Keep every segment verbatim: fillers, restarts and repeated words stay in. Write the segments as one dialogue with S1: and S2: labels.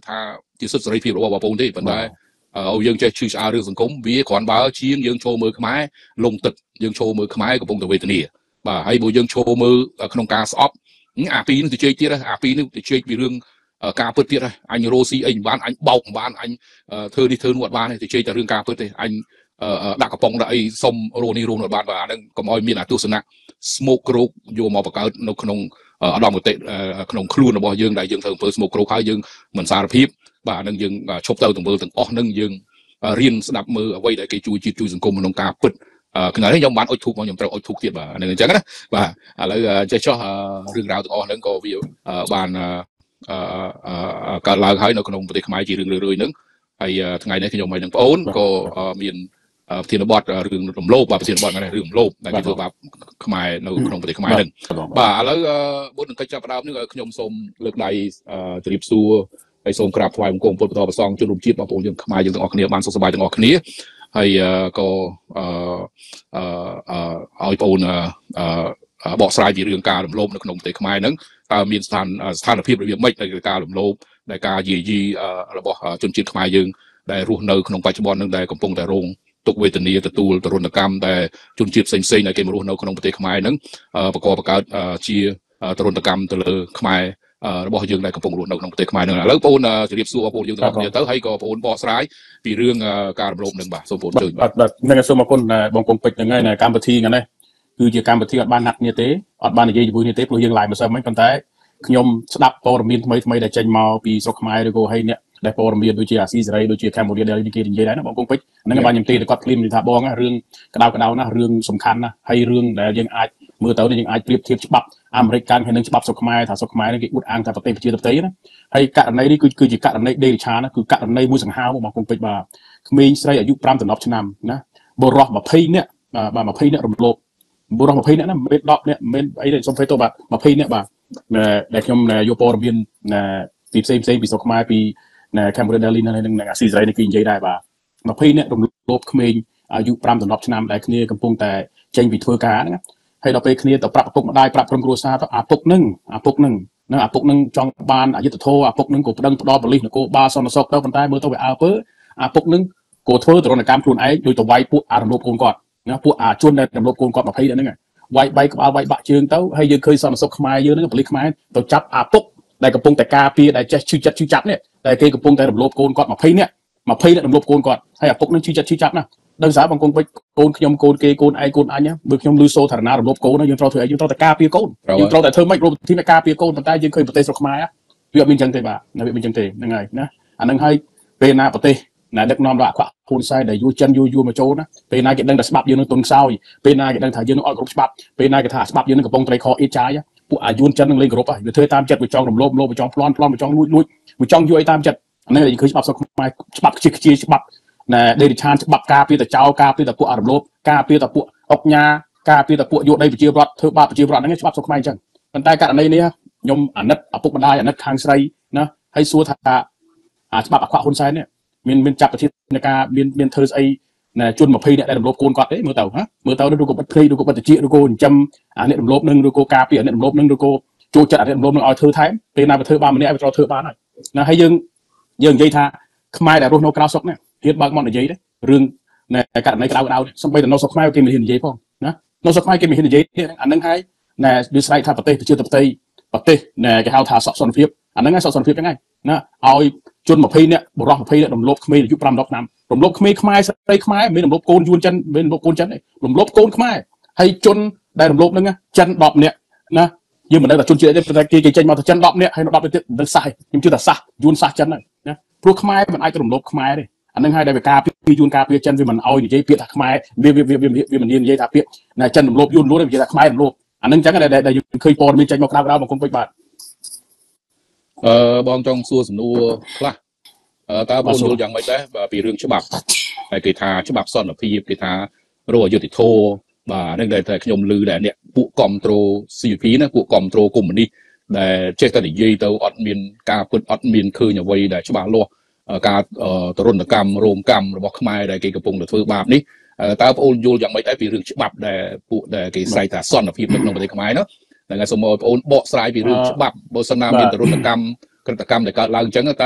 S1: ថាជាសិទ្ធិសេរីភាពរបស់បងប្អូនទេប៉ុន្តែយើងចេះឈឺឆ្អាលរឿងសង្គមវាគ្រាន់បើជាងយើងចូលមើលខ្មែរលងទឹកយើងចូលមើលខ្មែរកំពុងតែវេទនាបាទហើយបើយើងចូលមើលក្នុងការស្អប់អាពីរនេះទៅជែកទៀតអាពីរនេះទៅជែកពីរឿងការពិតទៀតហើយអញរស់ស៊ីអីមិនបានអញបោកមិនបានអញធ្វើនេះធ្វើនោះអត់បានទេទៅជែកតែរឿងការពិតទេអញដាក់កំប៉ុងដាក់អីសុំរស់នេះរស់នោះបានបាទអាហ្នឹងកុំឲ្យមានអាទស្សនៈ smoke គ្រូយកមកបង្កើតនៅក្នុងឧត្តមគតិក្នុងខ្លួនរបស់យើងដែលយើងធ្វើអំពើ smoke គ្រូហើយយើងមិនសារភាពបាទហ្នឹងយើងឈប់ទៅទាំងមើលទាំងអស់ហ្នឹងយើងរៀនស្ដាប់មើលអ្វីដែលគេជួយជាតិជួយសង្គមក្នុងការពិតថ្ងៃនេះខ្ញុំបានអុជធូបមកខ្ញុំត្រូវអុជធូបទៀតបាទហ្នឹងអញ្ចឹងណាបាទឥឡូវចេះចោះរឿងរ៉ាវទាំងអស់ហ្នឹងក៏វាបានកើតឡើងហើយនៅក្នុងប្រទេសខ្មែរជារឿងរឿយៗហ្នឹងហើយថ្ងៃនេះខ្ញុំហើយនឹងបងអូនក៏មានប្រធានបទរឿងរំលោភបាទប្រធានបទហ្នឹងរឿងរំលោភដែលគេធ្វើបាបខ្មែរនៅក្នុងប្រទេសខ្មែរហ្នឹងបាទឥឡូវមុននឹងកិច្ចចាប់ផ្ដើមនេះខ្ញុំសូមលើកដៃជម្រាបសួរហើយសូមក្រាបថ្វាយបង្គំពុទ្ធបរិស័ទជនរួមជាតិបងប្អូនយើងខ្មែរយើងទាំងអស់គ្នាបានសុខសប្បាយទាំងអស់គ្នាហើយក៏ឲ្យបងអូនបកស្រាយពីរឿងការរំលោភនៅក្នុងប្រទេសខ្មែរហ្នឹងតើមានស្ថានស្ថានភាពរបៀបម៉េចនៃការរំលោភនៃការយាយីរបស់ជនជាតិខ្មែរយើងដែលរស់នៅក្នុងបច្ចុប្បន្នហ្នឹងដែលកំពុងតែរងទុក្ខវេទនាទទួលទរណកម្មដែលជនជាតិផ្សេងៗដែលគេមករស់នៅក្នុងប្រទេសខ្មែរហ្នឹងបកបកើតជាទរណកម្មទៅលើខ្មែររបស់យើងដែលកំពុងរស់នៅក្នុងប្រទេសខ្មែរហ្នឹងឥឡូវបងប្អូនជម្រាបសួរបងប្អូនយើងទាំងអស់គ្នាទៅហើយក៏បងប្អូនបកស្រាយពីរឿងការរំលោភហ្នឹងបាទសូមបងប្អូនជួយបាទ
S2: បាទហ្នឹងសូមអរគុណបងកុងពេជ្រហ្នឹងហើយនៅកម្មវិធីហ្នឹងគឺជាកម្មវិធីអត់បានណាត់គ្នាទេអត់បាននិយាយជាមួយគ្នាទេព្រោះយើងឡាយម្សិលមិញប៉ុន្តែខ្ញុំស្ដាប់ព័ត៌មានថ្មីថ្មីដែលចេញមកពីស្រុកខ្មែរឬក៏ហើយអ្នកដែលព័ត៌មានដូចជាអាស៊ីសេរីដូចជាកម្ពុជាដែលគេនិយាយដែរណាបងកុងពេជ្រហ្នឹងបានខ្ញុំទេតែគាត់ឃ្លាមថាបងរឿងក្តៅក្តៅណារឿងសំខាន់ណាហើយរឿងដែលយើងអាចមើលទៅយើងអាចប្រៀបធៀបច្បាប់អាមេរិកកាន់ហើយនឹងច្បាប់ស្រុកខ្មែរថាស្រុកខ្មែរនេះគេអួតអាងថាប្រទេសប្រជាធិបតេយ្យណាហើយករណីនេះគឺគឺជាករណីដេរិឆាណាគឺករណីមួយសង្ហាបងកុងពេជ្របាទក្មេងស្រីអាយុ5ដល់10ឆ្នាំណាបុរស20នាក់បាទ20នាក់រំលោភបុរស20នាក់ណាមិនមែន10នាក់មិនមែនអីទេសុំភ័យទោសបាទ20នាក់បាទដែលខ្ញុំយកព័ត៌មានពីផ្សេងផ្សេងពីស្រុកខ្មែរពីកម្ពុជាដែលនឹងអាស៊ីសេរីនេះគេនិយាយដែរបាទ20នាក់រំលោភក្មេងអាយុ5ដល់10ឆ្នាំដែលគ្នាកំពុងតែចេញពីធ្វើការហ្នឹងហើយដល់ពេលគ្នាទៅប្រាប់ឪពុកម្ដាយប្រាប់ក្រុមគ្រួសារទៅអាពុកនឹងអាពុកនឹងនឹងអាពុកនឹងចង់បានអយុត្តិធម៌អាពុកនឹងក៏ប្តឹងផ្ដល់ប៉ូលីសនគរបាលសន្តិសុខទៅប៉ុន្តែមើលទៅវាអើពើអាពុកនឹងក៏ធ្វើទរណកម្មខ្លួនឯងដោយទៅវាយពួកអារំលោភកូនគាត់ណាពួកអាជនដែលរំលោភកូនគាត់20ហ្នឹងវាយបែកក្បាលវាយបាក់ជើងទៅហើយយើងឃើញសន្តិសុខខ្មែរយើងហ្នឹងប៉ូលីសខ្មែរទៅចាប់អាពុកដែលកំពុងតែការពារដែលចេះឈឺចិត្តឈឺចាប់នេះតែគេកំពុងតែរំលោភកូនគាត់20នាក់20នាក់រំលោភកូនគាត់ហើយអាពុកនឹងឈឺចិត្តឈឺចាប់ណាដឹងស្រាប់បងកូនពេជ្រកូនខ្ញុំកូនគេកូនឯងកូនអញបើខ្ញុំលឺសូរថារណារំលោភកូនយើងត្រូវធ្វើអីយើងត្រូវតែការពារកូនយើងត្រូវតែធ្វើម៉េចរកទីនៃការពារកូនប៉ុន្តែយើងឃើញប្រទេសស្រុកខ្មែរវាអត់មានចឹងទេបាទវាមិនចឹងទេហ្នឹងហើយណាអាហ្នឹងហើយពេលណាប្រទេសណាដឹកនាំដល់អខ្វៈហ៊ុនសែនដែលយួរចិនយួរយួរមកចូលណាពេលណាគេដឹងថាច្បាប់យើងនឹងទុនខ្សោយពេលណាគេដឹងថាយើងនឹងអត់គ្រប់ច្បាប់ពេលណាគេថាច្បាប់យើងនឹងកំពុងត្រីខអ៊ីតចាយពួកអាយួនចិននឹងលេងគ្រប់ហើយវាធ្វើតាមចិត្តវាចង់រំលោភលោភវាចង់ប្លន់ប្លន់វាចង់លួចលួចវាចង់យកអីតាមចិត្តអានេះយើងឃើញច្បាប់ស្រុកខ្មែរច្បាប់ខ្ជិះខ្ជាយច្បាប់ណែដេរិឆានច្បាប់ការពារតចោលការពារតពួកអារំលោភការពារតពួកអុកញ៉ាការពារតពួកយកដីប្រជាពលរដ្ឋធ្វើបាបប្រជាពលរដ្ឋហ្នឹងច្បាប់ស្រុកខ្មែរអញ្ចឹងប៉ុន្តែករណីនេះខ្ញុំអាណិតឪពុកម្ដាយអាណិតខាងស្រីណាហើយសួរថាអាច្បាប់អខ្វៈហ៊ុនសែននេះមានមានចាប់ប្រធានការមានមានធ្វើស្អីណែជន20នាក់ដែលរំលោភកូនគាត់ទេមើលទៅហ៎មើលទៅឬក៏បិទភ្នែកឬក៏បិទតិចឬក៏ចិញ្ចឹមអាអ្នករំលោភនឹងឬក៏ការពារអាអ្នករំលោភនឹងឬក៏ចូលចិត្តអាអ្នករំលោភនឹងឲ្យធ្វើថែមពេលណាវាធ្វើបានម្នាក់វាត្រូវធ្វើបានហើយណាហើយយើងយើងនិយាយថាខ្មែរដែលរស់នៅក្រៅស្រុកនេះហ៊ានបើកមាត់និយាយទេរឿងណែករណីក្តៅក្តៅនេះសំបីតែនៅស្រុកខ្មែរគេមិនហ៊ាននិយាយផងណានៅស្រុកខ្មែរគេមិនហ៊ាននិយាយទេអានឹងហើយណែវាស្រែកថាប្រទេសប្រជាធិបតេយ្យប្រទេសណែគេហៅថាសកសន្តិភាពអាហ្នឹងហើយសកសន្តិភាពហ្នឹងហើយណាឲ្យជន20នាក់បរិសុទ្ធ20នាក់រំលោភក្មេងអាយុ5 10ឆ្នាំរំលោភក្មេងខ្មែរស្រីខ្មែរមិនរំលោភកូនយួនចិនមិនរំលោភកូនចិនទេរំលោភកូនខ្មែរហើយជនដែលរំលោភហ្នឹងចិន10នាក់ណាយើងមិនដឹងថាជនជាតិអីទេប៉ុន្តែគេគេចេញមកទៅចិន10នាក់ហើយនៅ10នាក់ទៀតមិនសះខ្ញុំជឿថាសះយួនសះចិនហ្នឹងណាព្រោះខ្មែរមិនអាចរំលោភខ្មែរទេអាហ្នឹងហើយដែលវាការពីយួនការពីចិនវាមិនអោយនិយាយពាក្យថាខ្មែរវាវាវាវាមិននិយាយថាពាក្យណាចិនរំលោភយួនលួចវានិយាយថាខ្មែររំលោភអាហ្នឹងអញ្ចឹងដែលយើងឃើញព័ត៌មានចេញមកក្រៅក្រៅមកគុំពេជ្របាទ
S1: អឺបងចង់សួរសំណួរខ្លះតើបងយល់យ៉ាងម៉េចដែរពីរឿងច្បាប់តែគេថាច្បាប់សន្តិភាពគេថារកអយុត្តិធម៌បាទនឹងដែលតែខ្ញុំឮដែរអ្នកពួកគ្រប់ត្រូល ซี វី พี ណាពួកគ្រប់ត្រូលកុម្មុយនីសដែលចេះតែនិយាយទៅអត់មានការពិតអត់មានឃើញអ្វីដែលច្បាស់លាស់ការទរណកម្មរោមកម្មរបស់ខ្មែរដែលគេកំពុងតែធ្វើបាបនេះតើបងអូនយល់យ៉ាងម៉េចដែរពីរឿងច្បាប់ដែលពួកដែលគេស្រែកថាសន្តិភាពនៅក្នុងប្រទេសខ្មែរនោះតែសូមបងប្អូនបកស្រាយពីរឿងច្បាប់បើសិនណាមានទរណកម្មក្រតកម្មដែលកើតឡើងអញ្ចឹងតើ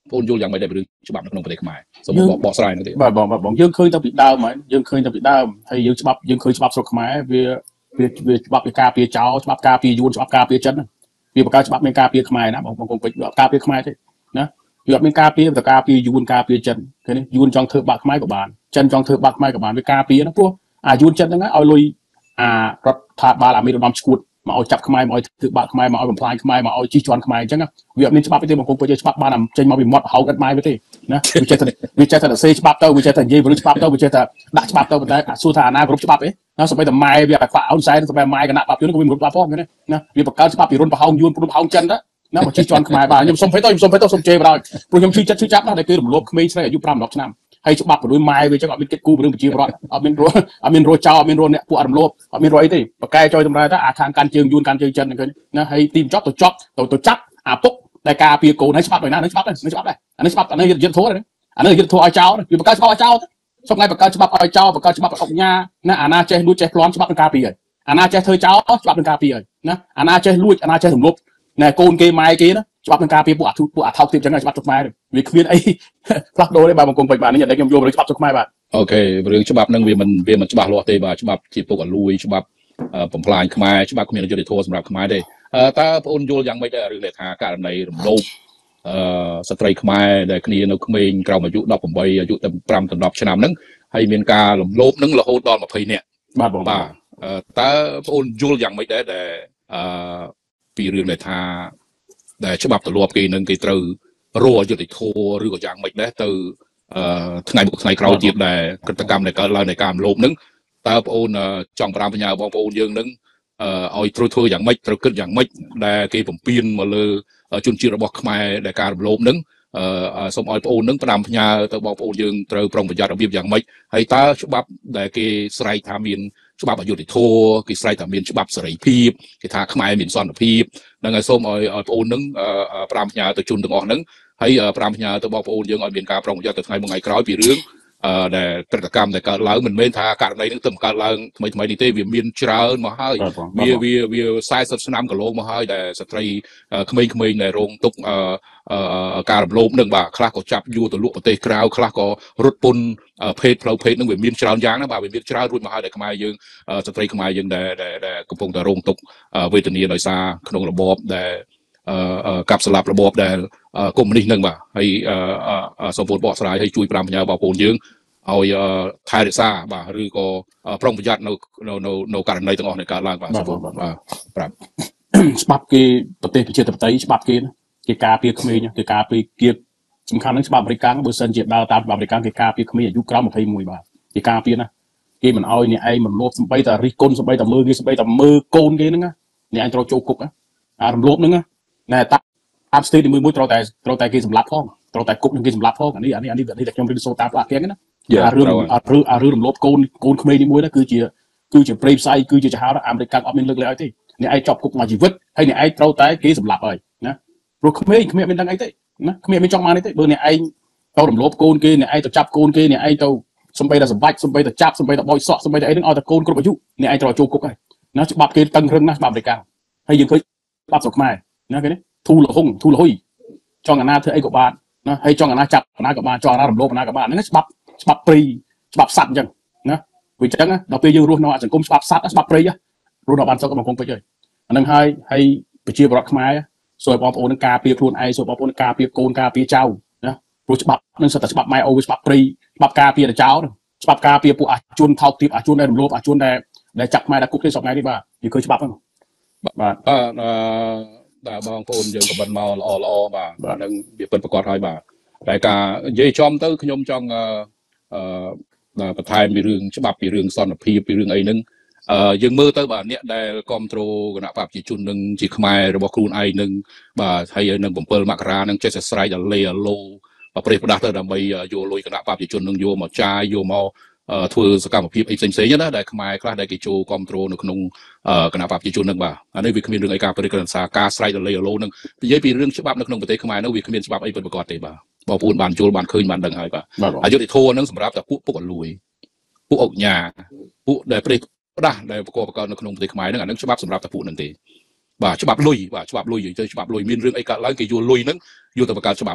S1: បងយល់យ៉ាងម៉េចដែររឿងច្បាប់នៅក្នុងប្រទេសខ្មែរសូមបកស្រាយនោះទេ
S2: បាទបងបងយើងឃើញតាំងពីដើមហើយយើងឃើញតាំងពីដើមហើយយើងច្បាប់យើងឃើញច្បាប់ស្រុកខ្មែរវាវាវាច្បាប់វាការពារចោលច្បាប់ការពារយួនច្បាប់ការពារចិនវាបង្កើតច្បាប់មានការពារខ្មែរណាបងបងគង់ពេជ្រការពារខ្មែរទេណាវាអត់មានការពារតែការពារយួនការពារចិនឃើញទេយួនចង់ធ្វើបាក់ខ្មែរក៏បានចិនចង់ធ្វើបាក់ខ្មែរក៏បានវាការពារណាព្រោះអាយួនចិនហ្នឹងឲ្យលុយអារដ្ឋាភិបាលអាមេរិកឧត្តមឈួតមកឲ្យចាប់ខ្មែរមកឲ្យធ្វើបាក់ខ្មែរមកឲ្យបំផ្លាញខ្មែរមកឲ្យជិះជាន់ខ្មែរអញ្ចឹងវាអត់មានច្បាប់ទេបងពុកច្បាប់បានចេញមកពីមាត់ហោកឥតម៉ៃទេណាវាចេះតែវាចេះតែសេច្បាប់ទៅវាចេះតែនិយាយរឿងច្បាប់ទៅវាចេះតែដាក់ច្បាប់ទៅប៉ុន្តែសួរថាអាណាគ្រប់ច្បាប់ទេណាសូម្បីតែម៉ែវាខ្វាក់អោនសែនសូម្បីតែម៉ែគណៈបាប់យួនក៏វាមិនគ្រប់ច្បាប់ផងណាវាបង្កើតច្បាប់ពីរុនប្រហោងយួនប្រហោងចិនទៅណាមកជិះជាន់ខ្មែរបានខ្ញុំសុំភ័យទៅខ្ញុំសុំភ័យទៅសុំជេរបណ្ដោយព្រោះខ្ញុំជឿចិត្តជឿចាប់ណាស់ដែលគេរំលោភក្មេងស្រីអាយុfive to tenឆ្នាំហើយច្បាប់បរួយម៉ែវាចឹងអត់មានគិតគូររឿងប្រជាពលរដ្ឋអត់មានអត់មានរោចោអត់មានរោអ្នកពួកអរំលោភអត់មានរោអីទេបកកែចុយតម្រែទៅអាខាងកាន់ជើងយួនកាន់ជើងចិនហ្នឹងឃើញណាហើយទីបញ្ចប់ទៅចប់ទៅទៅចាប់អាពុកដែលការពារកូនហើយច្បាប់ដោយណានឹងច្បាប់ដែរនឹងច្បាប់ដែរអានេះច្បាប់អានេះយុទ្ធធម៌ហ្នឹងអានេះយុទ្ធធម៌ឲ្យចោលវាបកកែច្បាប់ឲ្យចោលសុំថ្ងៃបកកែច្បាប់ឲ្យចោលបកកែច្បាប់ឲ្យអុកញ៉ាណាអាណាចេះលួចចេះប្លន់ច្បាប់នឹងការពារហើយអាណាចេះធ្វើចោលច្បាប់នឹងការពារហើយណាអាណាចេះលួចអាណាចេះរំលោភណែកូនគេម៉ែគេណាច្បាប់នឹងការពារពួកអាពួកអាថោកទៀតចឹងច្បាប់ស្រុកខ្មែរវាគ្មានអីផ្លាស់ប្ដូរទេបាទបង្គំពេជ្របាទនេះតែខ្ញុំយករឿងច្បាប់ស្រុកខ្មែរបាទ
S1: អូខេរឿងច្បាប់នឹងវាមិនវាមិនច្បាស់លាស់ទេបាទច្បាប់ជាពុកអលួយច្បាប់បំផ្លាញខ្មែរច្បាប់គ្មានយុត្តិធម៌សម្រាប់ខ្មែរទេតើបងអូនយល់យ៉ាងម៉េចដែររឿងដែលថាករណីរំលោភអឺស្ត្រីខ្មែរដែលគ្នានៅក្មេងក្រោមអាយុeighteenអាយុតែfive to tenឆ្នាំហ្នឹងហើយមានការរំលោភហ្នឹងរហូតដល់twentyនាក់
S2: បាទបង
S1: បាទតើបងអូនយល់យ៉ាងម៉េចដែរដែលអឺពីរឿងដែលថាដែលច្បាប់ទម្លាប់គេនឹងគេត្រូវរកយុត្តិធម៌ឬក៏យ៉ាងម៉េចដែរទៅអឺថ្ងៃមុខថ្ងៃក្រោយទៀតដែលក្រតកម្មដែលកើតឡើងនៃការរំលោភហ្នឹងតើបងអូនចង់ប្រាំបញ្ញាបងប្អូនយើងនឹងអឺឲ្យត្រូវធ្វើយ៉ាងម៉េចត្រូវគិតយ៉ាងម៉េចដែលគេបំពេញមកលើជនជាតិរបស់ខ្មែរដែលការរំលោភហ្នឹងអឺសូមឲ្យបងអូននឹងផ្ដាំផ្ញើទៅបងប្អូនយើងត្រូវប្រុងប្រយ័ត្នរបៀបយ៉ាងម៉េចហើយតើច្បាប់ដែលគេស្រែកថាមានច្បាប់អយុត្តិធម៌គេស្រែកថាមានច្បាប់សេរីភាពគេថាខ្មែរមានសន្តិភាពហ្នឹងហើយសូមឲ្យឲ្យបងប្អូននឹងផ្ដាំផ្ញើទៅជនទាំងអស់ហ្នឹងហើយផ្ដាំផ្ញើទៅបងប្អូនយើងឲ្យមានការប្រុងប្រយ័ត្នទៅថ្ងៃមួយថ្ងៃក្រោយពីរឿងអឺដែលព្រឹត្តិកម្មដែលកើតឡើងមិនមែនថាករណីហ្នឹងទៅកើតឡើងថ្មីថ្មីនេះទេវាមានច្រើនមកហើយវាវាវាfortyឆ្នាំកន្លងមកហើយដែលស្ត្រីក្មេងៗដែលរងទុក្ខអឺការរំលោភនឹងបាទខ្លះក៏ចាប់យួរទៅលក់ប្រទេសក្រៅខ្លះក៏រត់ពន្ធភេទផ្លូវភេទនឹងវាមានច្រើនយ៉ាងណាបាទវាមានច្រើនរួចមកហើយដែលខ្មែរយើងស្ត្រីខ្មែរយើងដែលដែលកំពុងតែរងទុក្ខវេទនាដោយសារក្នុងរបបដែលអឺកាប់ស្លាប់របបដែលកុម្មុយនីសនឹងបាទហើយសូមពោលបកស្រាយឲ្យជួយប្រាំផ្ញើបងប្អូនយើងឲ្យថែរក្សាបាទឬក៏ប្រុងប្រយ័ត្ននៅនៅនៅករណីទាំងអស់នៃការឡើងបាទសូមបាទប្រាប់
S2: ច្បាប់គេប្រទេសប្រជាធិបតេយ្យច្បាប់គេគេការពារក្មេងគេការពារគេសំខាន់នឹងច្បាប់អាមេរិកបើសិនជាដើរតាមច្បាប់អាមេរិកគេការពារក្មេងអាយុក្រោមtwenty-oneបាទគេការពារណាគេមិនអោយអ្នកឯងមិនលោភសំបីតែរិះគន់សំបីតែមើលគេសំបីតែមើលកូនគេហ្នឹងអ្នកឯងត្រូវចូលគុកអារំលោភហ្នឹងណែតាមស្ទីលមួយមួយត្រូវតែត្រូវតែគេសម្លាប់ផងត្រូវតែគុកនឹងគេសម្លាប់ផងអានេះអានេះអានេះតែខ្ញុំរៀនសូត្រតាមផ្លាកគេណាអារឿងអារឿងអារឿងរំលោភកូនកូនក្មេងនេះមួយណាគឺជាគឺជាព្រៃផ្សៃគឺជាចោលអាមេរិកអត់មានលើកលែងឲ្យទេអ្នកឯងជាប់គុកមួយជីវិតហើយអ្នកឯងត្រូវតែគេសម្លាប់ហើយណាព្រោះក្មេងក្មេងមានដឹងអីទេណាក្មេងមានចង់បានអីទេបើអ្នកឯងទៅរំលោភកូនគេអ្នកឯងទៅចាប់កូនគេអ្នកឯងទៅសំបីតែសម្បាច់សំបីតែចាប់សំបីតែបោចសក់សំបីតែអីហ្នឹងឲ្យតែកូនគ្រប់អាយុអ្នកឯងត្រូវចូលគុកហើយណាច្បាប់គេតឹងរឹងណាស់ច្បាប់អាមេរិកហើយយើងឃើញច្បាប់ស្រុកខ្មែរណាគេនេះធូលហុងធូលហុយចង់អាណាធ្វើអីក៏បានណាហើយចង់អាណាចាប់អាណាក៏បានចង់អាណារំលោភអាណាក៏បានហ្នឹងច្បាប់ច្បាប់ព្រៃច្បាប់សัตว์អញ្ចឹងណាវាអញ្ចឹងដល់ពេលយើងរស់នៅសង្គមច្បាប់សัตว์ច្បាប់ព្រៃរស់នៅបានសុខក្នុងសង្គមពេជ្រហើយអាហ្នឹងហើយហើយប្រជាពលរដ្ឋខ្មែរសូមឲ្យបងប្អូននឹងការពារខ្លួនឯងសូមបងប្អូនការពារកូនការពារចៅណាព្រោះច្បាប់នឹងសិតតែច្បាប់ម៉ែអូច្បាប់ព្រៃច្បាប់ការពារចៅច្បាប់ការពារពួកអាជនថោកទាបអាជនដែលរំលោភអាជនដែលដែលចាប់ខ្មែរដាក់គុកទេសពថ្ងៃនេះបាទយើងឃើញច្បាប់ហ្នឹង
S1: បាទអឺបាទបងប្អូនយើងក៏បានមកល្អល្អបាទនឹងវាពិតប្រកបហើយបាទតែការនិយាយចំទៅខ្ញុំចង់អឺបន្ថែមពីរឿងច្បាប់ពីរឿងសន្តិភាពពីរឿងអីហ្នឹងអឺយើងមើលទៅបាទអ្នកដែលគ្រប់គ្រងគណៈបព្វជិជននឹងជាខ្មែររបស់ខ្លួនឯងនឹងបាទហើយនឹងsevenមករានឹងចេះតែស្រែកដល់លេអាឡូប្រេះប្រដាស់ទៅដើម្បីយកលុយគណៈបព្វជិជននឹងយកមកចាយយកមកធ្វើសកម្មភាពអីផ្សេងផ្សេងណាដែលខ្មែរខ្លះដែលគេចូលគ្រប់គ្រងនៅក្នុងគណៈបព្វជិជននឹងបាទអានេះវាគ្មានរឿងអីការប្រេះក្រសាការស្រែកដល់លេអាឡូនឹងនិយាយពីរឿងច្បាប់នៅក្នុងប្រទេសខ្មែរនោះវាគ្មានច្បាប់អីពិតប្រាកដទេបាទបងប្អូនបានចូលបានឃើញបានដឹងហើយបាទអយុធធម៌នឹងសម្រាប់តែពួកពុកអលួយពួកអុកញ៉ាពួកដែលប្រេះផ្ដាស់ដែលប្រកបប្រកបនៅក្នុងប្រទេសខ្មែរហ្នឹងអានឹងច្បាប់សម្រាប់តែពួកហ្នឹងទេបាទច្បាប់លុយបាទច្បាប់លុយនិយាយទៅច្បាប់លុយមានរឿងអីកើតឡើងគេយកលុយហ្នឹងយកទៅបង្កើតច្បាប់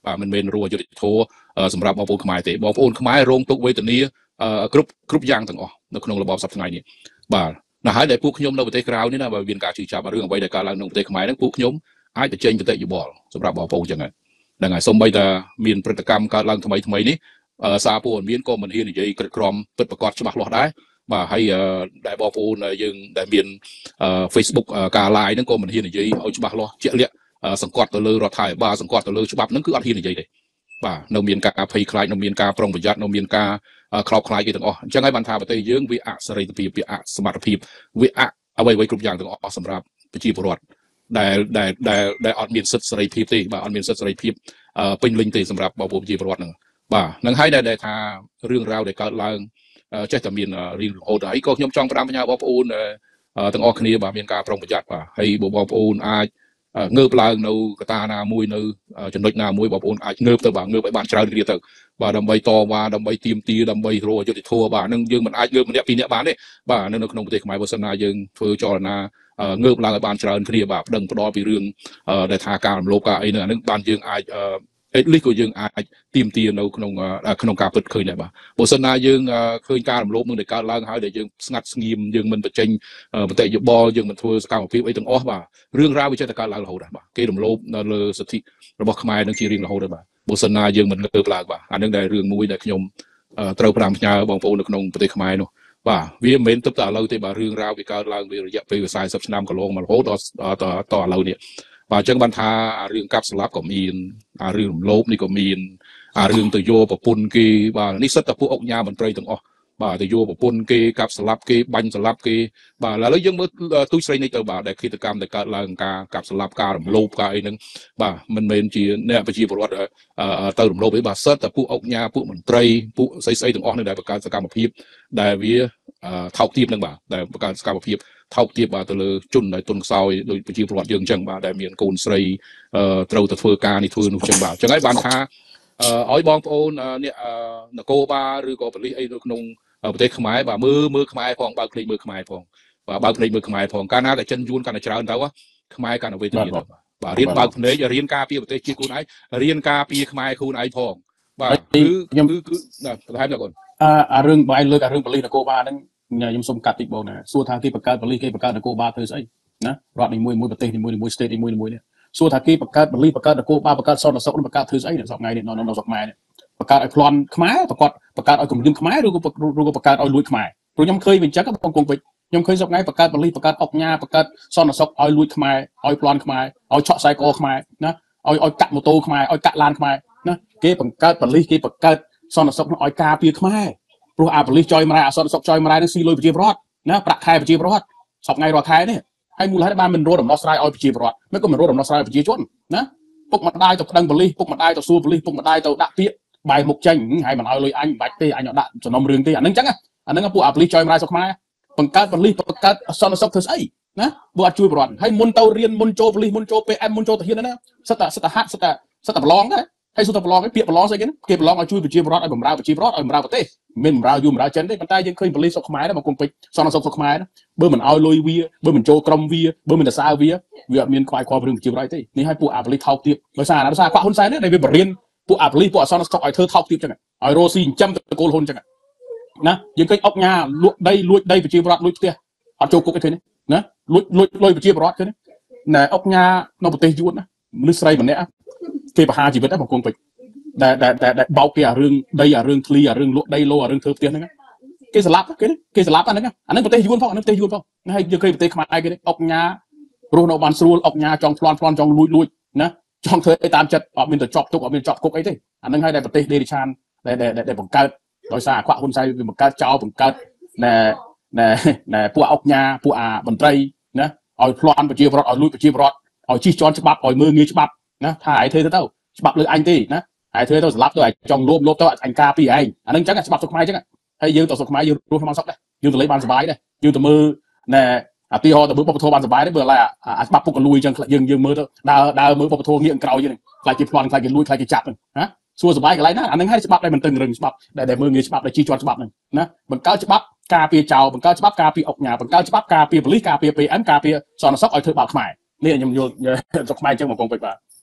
S1: បាទមិនមែនរួចយុទ្ធធរសម្រាប់បងប្អូនខ្មែរទេបងប្អូនខ្មែររងទុក្ខវេទនាគ្រប់គ្រប់យ៉ាងទាំងអស់នៅក្នុងរបបសប្តាហ៍ថ្ងៃនេះបាទណាហើយដែលពួកខ្ញុំនៅប្រទេសក្រៅនេះណាបើមានការជឿចាប់រឿងអ្វីដែលកើតឡើងក្នុងប្រទេសខ្មែរហ្នឹងពួកខ្ញុំអាចបញ្ចេញមតិយោបល់សម្រាប់បងប្អូនចឹងហ្នឹងហ្នឹងហើយសូម្បីតែមានព្រឹត្តិកម្មកើតឡើងថ្មីថ្មីនេះសារព័ត៌មានក៏មិនហ៊ាននិយាយក្រឹតក្រមពិតប្រាកដច្បាស់លាស់ដែរបាទហើយដែលបងប្អូនយើងដែលមាន Facebook ការ live ហ្នឹងក៏មិនហ៊ាននិយាយឲ្យច្បាស់លាស់ជាក់លាក់សង្កត់ទៅលើរដ្ឋាភិបាលសង្កត់ទៅលើច្បាប់ហ្នឹងគឺអត់ហ៊ាននិយាយទេបាទនៅមានការភ័យខ្លាចនៅមានការប្រុងប្រយ័ត្ននៅមានការខ្លោបខ្លាចគេទាំងអស់អញ្ចឹងហើយបានថាប្រទេសយើងវាអសេរីភាពវាអសមត្ថភាពវាអអ្វីៗគ្រប់យ៉ាងទាំងអស់សម្រាប់ប្រជាពលរដ្ឋដែលដែលដែលដែលអត់មានសិទ្ធិសេរីភាពទេបាទអត់មានសិទ្ធិសេរីភាពពេញលេញទេសម្រាប់បងប្អូនប្រជាពលរដ្ឋហ្នឹងបាទនឹងហើយដែលថារឿងរ៉ាវដែលកើតឡើងចេះតែមានរៀងរហូតហើយក៏ខ្ញុំចង់ផ្ដាំបញ្ញាបងប្អូនទាំងអស់គ្នាបាទមានការប្រុងប្រយ័ត្នបាទហើយបងប្អូនអាចងើបឡើងនៅកតាណាមួយនៅចំណុចណាមួយបងប្អូនអាចងើបទៅបាទងើបឲ្យបានច្រើនគ្នាទៅបាទដើម្បីតវ៉ាដើម្បីទាមទារដើម្បីរកយុត្តិធម៌បាទនឹងយើងមិនអាចងើបម្នាក់ពីរនាក់បានទេបាទនៅក្នុងប្រទេសខ្មែរបើសិនណាយើងធ្វើចលនាងើបឡើងឲ្យបានច្រើនគ្នាបាទប្តឹងផ្ដល់ពីរឿងដែលថាការរំលោភការអីហ្នឹងបានយើងអាចអេតលីក៏យើងអាចទាមទារនៅក្នុងក្នុងការពិតឃើញដែរបាទបើសិនណាយើងឃើញការរំលោភនឹងដែលកើតឡើងហើយដែលយើងស្ងាត់ស្ងៀមយើងមិនបញ្ចេញមតិយោបល់យើងមិនធ្វើសកម្មភាពអីទាំងអស់បាទរឿងរ៉ាវវាចេះតែកើតឡើងរហូតដែរបាទគេរំលោភនៅលើសិទ្ធិរបស់ខ្មែរនឹងជារៀងរហូតដែរបាទបើសិនណាយើងមិនងើបឡើងបាទអានឹងដែលរឿងមួយដែលខ្ញុំត្រូវផ្ដាំផ្ញើបងប្អូននៅក្នុងប្រទេសខ្មែរនោះបាទវាមិនមែនទៅតែឥឡូវទេបាទរឿងរ៉ាវវាកើតឡើងវារយៈពេលสี่สิบឆ្នាំកន្លងមករហូតដល់តឥឡូវនេះបាទអញ្ចឹងបានថារឿងកាប់ស្លាប់ក៏មានអារឿងរំលោភនេះក៏មានអារឿងទៅយកប្រពន្ធគេបាទនេះសិតតែពួកអង្គការមន្ត្រីទាំងអស់បាទទៅយកប្រពន្ធគេកាប់ស្លាប់គេបាញ់ស្លាប់គេបាទឥឡូវយើងមើលទូស្រីនេះទៅបាទដែលគិតកម្មដែលកើតឡើងការកាប់ស្លាប់ការរំលោភការអីហ្នឹងបាទមិនមែនជាអ្នកប្រជាពលរដ្ឋទៅរំលោភទេបាទសិតតែពួកអង្គការពួកមន្ត្រីពួកស្អីស្អីទាំងអស់នេះដែលបង្កើតសកម្មភាពដែលវាថោកទាបហ្នឹងបាទដែលបង្កើតសកម្មភាពថោកទាបបាទទៅលើជនដែលទុនខ្សោយដោយប្រជាពលរដ្ឋយើងអញ្ចឹងបាទដែលមានកូនស្រីត្រូវទៅធ្វើការនេះធ្វើនោះអញ្ចឹងបាទអញ្ចឹងហើយបានថាឲ្យបងប្អូនអ្នកនគរបាលឬក៏ប៉ូលីសអីនៅក្នុងប្រទេសខ្មែរបាទមើលមើលខ្មែរផងបើកភ្នែកមើលខ្មែរផងបាទបើកភ្នែកមើលខ្មែរផងកាលណាតែចិនយួនកាន់តែច្រើនទៅខ្មែរកាន់តែវេទនាទៅបាទរៀនបើកភ្នែករៀនការពារប្រទេសជាតិខ្លួនឯងរៀនការពារខ្មែរខ្លួនឯងផងបាទគឺខ្ញុំគឺគឺបន្ថែមដល់បង
S2: អារឿងបើឯងលើកអារឿងប៉ូលីសនគរបាលហ្នឹងខ្ញុំសូមកាត់តិចបងណាសួរថាគេបង្កើតប៉ូលីសគេបង្កើតនគរបាលធ្វើស្អីណារដ្ឋនីមួយមួយប្រទេសនីមួយមួយ state នីមួយមួយនេះសួរថាគេបង្កើតប៉ូលីសបង្កើតនគរបាលបង្កើតសន្តិសុខបង្កើតធ្វើស្អីសប្តាហ៍នេះនៅនៅស្រុកខ្មែរនេះបង្កើតឲ្យប្លន់ខ្មែរបង្កើតបង្កើតឲ្យគំរាមខ្មែរឬក៏ឬក៏បង្កើតឲ្យលួចខ្មែរព្រោះខ្ញុំឃើញវិញចឹងបងគង់ពេជ្រខ្ញុំឃើញសប្តាហ៍បង្កើតប៉ូលីសបង្កើតអុកញ៉ាបង្កើតសន្តិសុខឲ្យលួចខ្មែរឲ្យប្លន់ខ្មែរឲ្យឆក់ខ្សែកខ្មែរណាឲ្យឲ្យកាក់ម៉ូតូខ្មែរឲ្យកាក់ឡានខ្មែរណាគេបង្កើតប៉ូលីសគេបង្កើតសន្តិសុខឲ្យការពារខ្មែរព្រោះអាប៉ូលីសចយមរ៉ាអសន្តិសុខចយមរ៉ានឹងស៊ីលុយប្រជាពលរដ្ឋណាប្រាក់ខែប្រជាពលរដ្ឋសពថ្ងៃរាល់ខែនេះហើយមូលហេតុបានមិនរកដំណោះស្រាយឲ្យប្រជាពលរដ្ឋមិនក៏មិនរកដំណោះស្រាយប្រជាជនណាពុកម្ដាយទៅប្តឹងប៉ូលីសពុកម្ដាយទៅសួរប៉ូលីសពុកម្ដាយទៅដាក់ពាក្យបាយមុខចេញហើយមិនឲ្យលុយអញមិនបាច់ទេអញអត់ដាក់សំណុំរឿងទេអានឹងចឹងអានឹងពួកអាប៉ូលីសចយមរ៉ាសុខខ្មែរបង្កើតប៉ូលីសបង្កើតសន្តិសុខធ្វើស្អីណាពួកអត់ជួយពលរដ្ឋហើយមុនទៅរៀនមុនចូលប៉ូលីសមុនចូល pê em មុនចូលទាហានណាសិតតែសិតតែហាត់សិតតែសិតតែប្រឡងដែរហើយសុទ្ធតែប្រឡងឯពាក្យប្រឡងស្អីគេគេប្រឡងឲ្យជួយប្រជាពលរដ្ឋឲ្យបំរើប្រជាពលរដ្ឋឲ្យបំរើប្រទេសមិនបំរើយូរបំរើចិនទេប៉ុន្តែយើងឃើញប៉ូលីសសុខខ្មែរដែរមកគុំពេជ្រសន្តិសុខសុខខ្មែរបើមិនឲ្យលុយវាបើមិនចូលក្រុមវាបើមិនទៅសើវាវាអត់មានខ្វាយខ្វល់រឿងប្រជាពលរដ្ឋទេនេះឲ្យពួកអាប៉ូលីសថោកទាបដោយសារដោយសារខ្វះហ៊ុនសែនដែលវាបរៀនពួកអាប៉ូលីសពួកអសន្តិសុខឲ្យធ្វើថោកទាបចឹងឲ្យរស់ស៊ីចិញ្ចឹមតកូលហ៊ុនចឹងណាយើងឃើញអុកញ៉ាលួចដីលួចដីប្រជាពលរដ្ឋលួចផ្ទះអត់ចូលគុកទេឃើញណាលួចលួចលុយប្រជាពលរដ្ឋឃើញណែអុកញ៉ានៅប្រទេសយួនណាមនុស្សស្រីម្នាក់គេបហាជីវិតដែរមកគុំពេជ្រដែលដែលបោកគេអារឿងដីអារឿងឃ្លីអារឿងលក់ដីលោអារឿងធ្វើផ្ទះហ្នឹងគេស្លាប់គេគេស្លាប់អាហ្នឹងអាហ្នឹងប្រទេសយួនផងអាហ្នឹងប្រទេសយួនផងហើយយើងឃើញប្រទេសខ្មែរគេអុកញ៉ារស់នៅបានស្រួលអុកញ៉ាចង់ប្លន់ប្លន់ចង់លួចលួចណាចង់ធ្វើអីតាមចិត្តអត់មានទៅចប់ទុកអត់មានចប់គុកអីទេអាហ្នឹងហើយដែលប្រទេសដេរិឆានដែលដែលបង្កើតដោយសារខ្វះហ៊ុនសែនវាបង្កើតចោលបង្កើតណែណែណែពួកអុកញ៉ាពួកអាមន្ត្រីណាឲ្យប្លន់ប្រជាពលរដ្ឋឲ្យលួចប្រជាពលរដ្ឋឲ្យជិះជាន់ច្បាប់ឲ្យមើងងាយច្បាប់ណាថាឯងធ្វើទៅទៅច្បាប់លើអញទេណាហើយធ្វើទៅស្លាប់ទៅឲ្យចង់លោបលោបទៅអញការពីឯងអាហ្នឹងអញ្ចឹងច្បាប់សុខខ្មែរអញ្ចឹងហើយយើងទៅសុខខ្មែរយើងរស់ក្នុងសុខដែរយើងទៅលេងបានសុបាយដែរយើងទៅមើលណែអាទីហោទៅមើលបបធម៌បានសុបាយដែរបើឡើយអាច្បាប់ពុកកលួយអញ្ចឹងយើងយើងមើលទៅដើរដើរមើលបបធម៌ងាកក្រោយហ្នឹងខ្លាចគេប្លន់ខ្លាចគេលួចខ្លាចគេចាប់ហ្នឹងណាសួរសុបាយកន្លែងណាអាហ្នឹងហើយច្បាប់ដែលមិនតឹងរឹងច្បាប់ដែលមើលងាយច្បាប់ដែលជិះជាន់ច្បាប់ហ្នឹងណាបង្កើតច្បាប់ការពារចោលបង្កើតច្បាប់ការពារអុកញ៉ាបង្កើតច្បាប់ការពារប៉ូលីសការពារ pê em ការពារសន្តិសុខឲ្យធ្វើបាបខ្មែរនេះខ្ញុំយល់សុខខ្មែរអញ្ចឹងមកកងពេជ្របាទ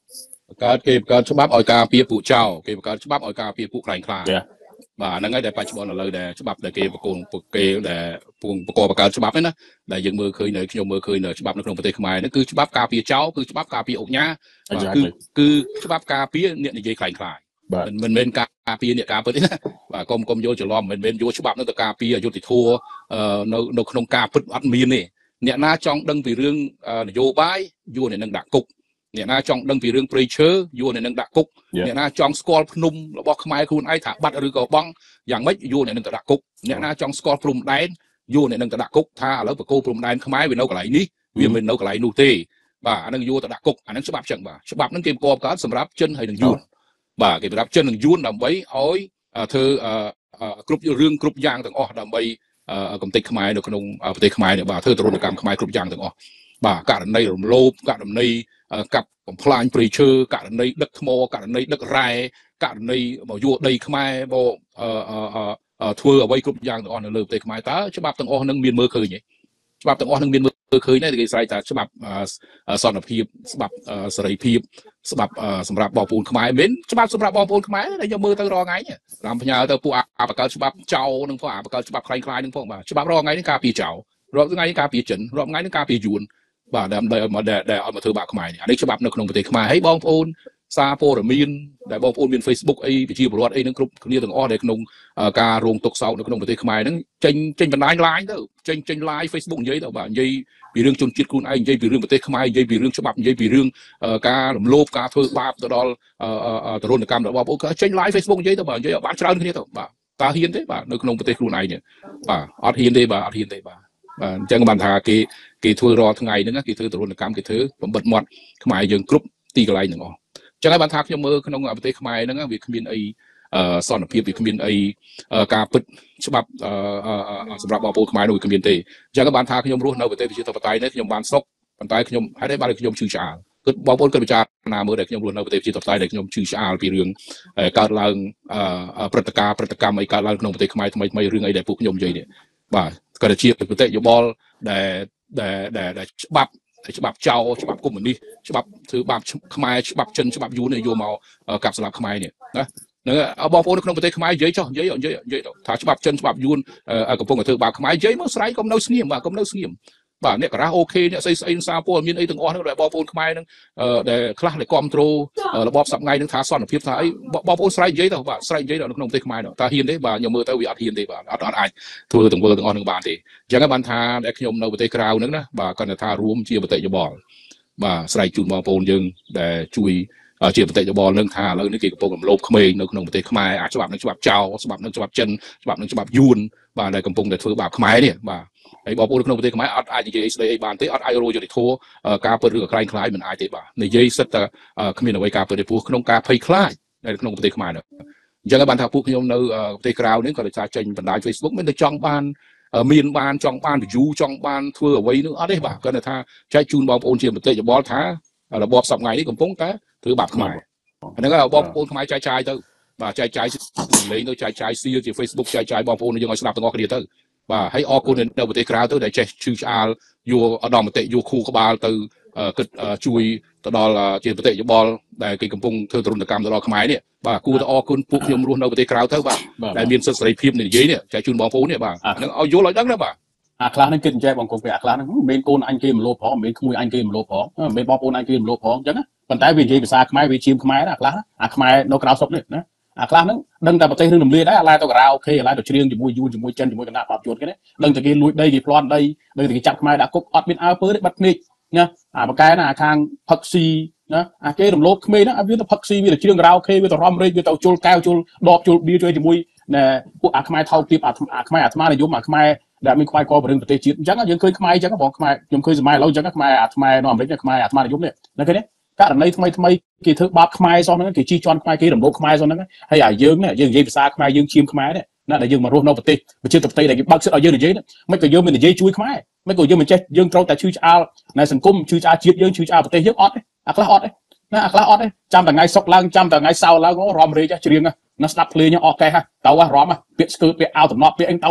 S1: កើតគេបង្កើតច្បាប់ឲ្យការពារពួកចៅគេបង្កើតច្បាប់ឲ្យការពារពួកខ្លែងខ្លាបាទហ្នឹងហើយដែលបច្ចុប្បន្នឥឡូវដែលច្បាប់ដែលគេបកគោពួកគេដែលពងបកបង្កើតច្បាប់ហ្នឹងណាដែលយើងមើលឃើញនៅខ្ញុំមើលឃើញនៅច្បាប់នៅក្នុងប្រទេសខ្មែរហ្នឹងគឺច្បាប់ការពារចៅគឺច្បាប់ការពារអង្គញាគឺគឺច្បាប់ការពារអ្នកនិយាយខ្លែងខ្លាយមិនមិនមែនការពារអ្នកការពិតទេណាបាទកុំកុំយល់ច្រឡំមិនមែនយកច្បាប់ហ្នឹងទៅការពារអយុត្តិធម៌នៅនៅក្នុងការពិតអត់មានទេអ្នកណាចង់ដឹងពីរឿងនយោបាយយកអ្នកនឹងដាក់គុកអ្នកណាចង់ដឹងពីរឿងព្រៃឈើយកអ្នកនឹងដាក់គុកអ្នកណាចង់ស្គាល់ភ្នំរបស់ខ្មែរខ្លួនឯងថាបាត់ឬក៏បង់យ៉ាងម៉េចយកអ្នកនឹងទៅដាក់គុកអ្នកណាចង់ស្គាល់ព្រំដែនយកអ្នកនឹងទៅដាក់គុកថាឥឡូវបកគោព្រំដែនខ្មែរវានៅកន្លែងនេះវាមិននៅកន្លែងនោះទេបាទអានឹងយកទៅដាក់គុកអានឹងច្បាប់ចឹងបាទច្បាប់ហ្នឹងគេប្រកបកើតសម្រាប់ចិនហើយនឹងយួនបាទគេប្រាប់ចិននឹងយួនដើម្បីឲ្យធ្វើគ្រប់រឿងគ្រប់យ៉ាងទាំងអស់ដើម្បីកំទេចខ្មែរនៅក្នុងប្រទេសខ្មែរនេះបាទធ្វើទរណកម្មខ្មែរគ្រប់យ៉ាងទាំងអស់បាទករណីរំលោភករណីកាប់បំផ្លាញព្រៃឈើករណីដឹកថ្មករណីដឹករ៉ែករណីមកយកដីខ្មែរមកធ្វើអ្វីគ្រប់យ៉ាងទាំងអស់នៅលើប្រទេសខ្មែរតើច្បាប់ទាំងអស់នឹងមានមើលឃើញទេច្បាប់ទាំងអស់នឹងមានមើលឃើញទេគេស្រែកថាច្បាប់សន្តិភាពច្បាប់សេរីភាពច្បាប់សម្រាប់បងប្អូនខ្មែរមិនច្បាប់សម្រាប់បងប្អូនខ្មែរដែលយកមើលទៅរាល់ថ្ងៃតាមផ្ញើទៅពួកអាបកកើតច្បាប់ចៅនឹងពួកអាបកកើតច្បាប់ខ្លាំងៗនឹងផងបាទច្បាប់រាល់ថ្ងៃនេះការពារចៅរាល់ថ្ងៃនេះការពារចិនរាល់ថ្ងៃនេះការពារយួនបាទដែលឲ្យមកដែលឲ្យមកធ្វើបាបខ្មែរនេះអានេះច្បាប់នៅក្នុងប្រទេសខ្មែរហើយបងប្អូនសារព័ត៌មានដែលបងប្អូនមាន Facebook អីប្រជាពលរដ្ឋអីនឹងគ្រប់គ្នាទាំងអស់ដែលក្នុងការរងទុក្ខសោកនៅក្នុងប្រទេសខ្មែរហ្នឹងចេញចេញបណ្ដាញ line ទៅចេញចេញ live Facebook និយាយទៅបាទនិយាយពីរឿងជនជាតិខ្លួនឯងនិយាយពីរឿងប្រទេសខ្មែរនិយាយពីរឿងច្បាប់និយាយពីរឿងការរំលោភការធ្វើបាបទៅដល់ទរណកម្មរបស់បងប្អូនចេញ live Facebook និយាយទៅបាទនិយាយឲ្យបានច្រើនគ្នាទៅបាទតើហ៊ានទេបាទនៅក្នុងប្រទេសខ្លួនឯងនេះបាទអត់ហ៊ានទេបាទអត់ហ៊ានទេបាទបាទអញ្ចឹងបានថាគេគេធ្វើរាល់ថ្ងៃហ្នឹងគេធ្វើទរណកម្មគេធ្វើបំបិទមាត់ខ្មែរយើងគ្រប់ទីកន្លែងទាំងអស់អញ្ចឹងហើយបានថាខ្ញុំមើលក្នុងប្រទេសខ្មែរហ្នឹងវាគ្មានអីសន្តិភាពវាគ្មានអីការពិតច្បាប់សម្រាប់បងប្អូនខ្មែរនោះវាគ្មានទេអញ្ចឹងបានថាខ្ញុំរស់នៅប្រទេសប្រជាធិបតេយ្យនេះខ្ញុំបានសុខប៉ុន្តែខ្ញុំហេតុអីបានខ្ញុំឈឺឆ្អាលគឺបងប្អូនគិតពិចារណាមើលដែលខ្ញុំរស់នៅប្រទេសប្រជាធិបតេយ្យដែលខ្ញុំឈឺឆ្អាលពីរឿងកើតឡើងព្រឹត្តិការណ៍ព្រឹត្តិកម្មអីកើតឡើងក្នុងប្រទេសខ្មែរថ្មីថ្មីរឿងអីដែលពួកខ្ញុំនិយាយនេះបាទក៏ជាប្រទេសយោបល់ដែលដែលដែលច្បាប់ច្បាប់ចៅច្បាប់កុម្មុយនីសច្បាប់ធ្វើបាបខ្មែរច្បាប់ចិនច្បាប់យួនយកមកកាប់ស្លាប់ខ្មែរនេះណាហ្នឹងបងប្អូននៅក្នុងប្រទេសខ្មែរនិយាយចុះនិយាយនិយាយនិយាយថាច្បាប់ចិនច្បាប់យួនកំពុងតែធ្វើបាបខ្មែរនិយាយមកស្រ័យកុំនៅស្ងៀមបាទកុំនៅស្ងៀមបាទអ្នកការ៉ាអូខេអ្នកស្អីស្អីសារពលមានអីទាំងអស់ហ្នឹងដែលបងប្អូនខ្មែរហ្នឹងដែលខ្លះដែលគ្រប់គ្រងរបបសប្ងៃហ្នឹងថាសន្តិភាពថាអីបងប្អូនស្រ័យនិយាយទៅបាទស្រ័យនិយាយនៅក្នុងប្រទេសខ្មែរហ្នឹងតើហ៊ានទេបាទខ្ញុំមើលទៅវាអត់ហ៊ានទេបាទអត់អត់អាចធ្វើទាំងមើលទាំងអស់ហ្នឹងបានទេអញ្ចឹងបានថាដែលខ្ញុំនៅប្រទេសក្រៅហ្នឹងណាបាទគាត់ថារួមជាបតិយោបល់បាទស្រ័យជូនបងប្អូនយើងដែលជួយជាបតិយោបល់នឹងថាឥឡូវនេះគេកំពុងរំលោភក្មេងនៅក្នុងប្រទេសខ្មែរអាចច្បាប់នឹងច្បាប់ចៅច្បាប់នឹងច្បាប់ចិនច្បាប់នឹងច្បាប់យួនបាទដែលកំពុងតែធ្វើបាបខ្មែរនេះបាទហើយបងប្អូនក្នុងប្រទេសខ្មែរអត់អាចនិយាយស្ដីអីបានទេអត់អាចរយយុត្តិធម៌ការពិតឬក៏ខ្លាំងខ្លាយមិនអាចទេបាទនិយាយសិតតែគ្មានអ្វីការពិតទេព្រោះក្នុងការភ័យខ្លាចនៅក្នុងប្រទេសខ្មែរនោះអញ្ចឹងបានថាពួកខ្ញុំនៅប្រទេសក្រៅនេះក៏ដោយសារចេញបណ្ដាញ Facebook មិនទៅចង់បានមានបានចង់បាន view ចង់បានធ្វើអ្វីនោះអត់ទេបាទគាត់ថាចែកជូនបងប្អូនជាបតិយោបល់ថារបបសប្ងៃនេះកំពុងតែធ្វើបាបខ្មែរហ្នឹងហើយបងប្អូនខ្មែរចែកចាយទៅបាទចែកចាយលេងទៅចែកចាយសៀជា Facebook ចែកចាយបងប្អូនយើងឲ្យស្ដាប់ទាំងអស់គ្នាទៅបាទហើយអរគុណនៅប្រទេសក្រៅទៅដែលចេះឈឺឆ្អាលយកឧត្តមតិយកខួរក្បាលទៅគិតជួយទៅដល់ជាបតិយោបល់ដែលគេកំពុងធ្វើទរណកម្មទៅដល់ខ្មែរនេះបាទគួរតែអរគុណពួកខ្ញុំរស់នៅប្រទេសក្រៅទៅបាទដែលមានសិទ្ធិសេរីភាពនិយាយនេះចែកជូនបងប្អូននេះបាទហ្នឹងឲ្យយល់ឲ្យដឹងណាបាទ
S2: អាខ្លះហ្នឹងគិតអញ្ចឹងបងកូនពេលអាខ្លះហ្នឹងមិនមែនកូនអញគេមលោផងមិនមែនក្មួយអញគេមលោផងមិនមែនបងប្អូនអញគេមលោផងអញ្ចឹងណាប៉ុន្តែវានិយាយភាសាខ្មែរវាជាមខ្មែរណាអាខ្លះអាខ្មែរនៅក្រៅស្រុកនេះណាអាខ្លះហ្នឹងដឹងតែប្រទេសរឿងរំលាយដែរអាឡែទៅការ៉ាអូខេអាឡែទៅច្រៀងជាមួយយួនជាមួយចិនជាមួយគណៈបព្វជិតគេដឹងតែគេលួចដីគេប្លន់ដីដឹងតែគេចាប់ខ្មែរដាក់គុកអត់មានអើពើទេបាត់ភ្នែកណាអាបកែណាអាខាងផឹកស៊ីណាអាគេរំលោភក្មេងណាវាទៅផឹកស៊ីវាទៅច្រៀងការ៉ាអូខេវាទៅរំរែកវាទៅជុលកែវជុលដបជុលបៀជួយជាមួយណែពួកអាខ្មែរថោកទាបអាខ្មែរអាត្មានិយមអាខ្មែរដែលមានខ្វាយកបរឿងប្រទេសជាតិអញ្ចឹងយើងឃើញខ្មែរអញ្ចឹងបងខ្មែរខ្ញុំឃើញសម័យឥឡូវអញ្ចឹងខ្មែរអាខ្មែរនៅអាមេរិកខ្មែរអាត្មានិយមនេះណាឃើញទេករណីថ្មីថ្មីគេធ្វើបាបខ្មែរសោះហ្នឹងគេជីជន់ខ្មែរគេរំលោភខ្មែរសោះហ្នឹងហើយអាយើងនេះយើងនិយាយភាសាខ្មែរយើងឈាមខ្មែរនេះណាដែលយើងមករស់នៅប្រទេសប្រជាធិបតេយ្យដែលគេបើកសិទ្ធិឲ្យយើងនិយាយមិនក៏យើងមិននិយាយជួយខ្មែរមិនក៏យើងមិនចេះយើងត្រូវតែឈឺឆ្អាលនៅសង្គមឈឺឆ្អាលជាតិយើងឈឺឆ្អាលប្រទេសយើងអត់ទេអាខ្លះអត់ទេណាអាខ្លះអត់ទេចាំតែថ្ងៃសុកឡើងចាំតែថ្ងៃសៅរ៍ឡើងរំរែកច្រៀងណាស្ដាប់ភ្លេងអស់កេះទៅរំពាក្យស្គឺពាក្យអោតំណត់ពាក្យអីទៅ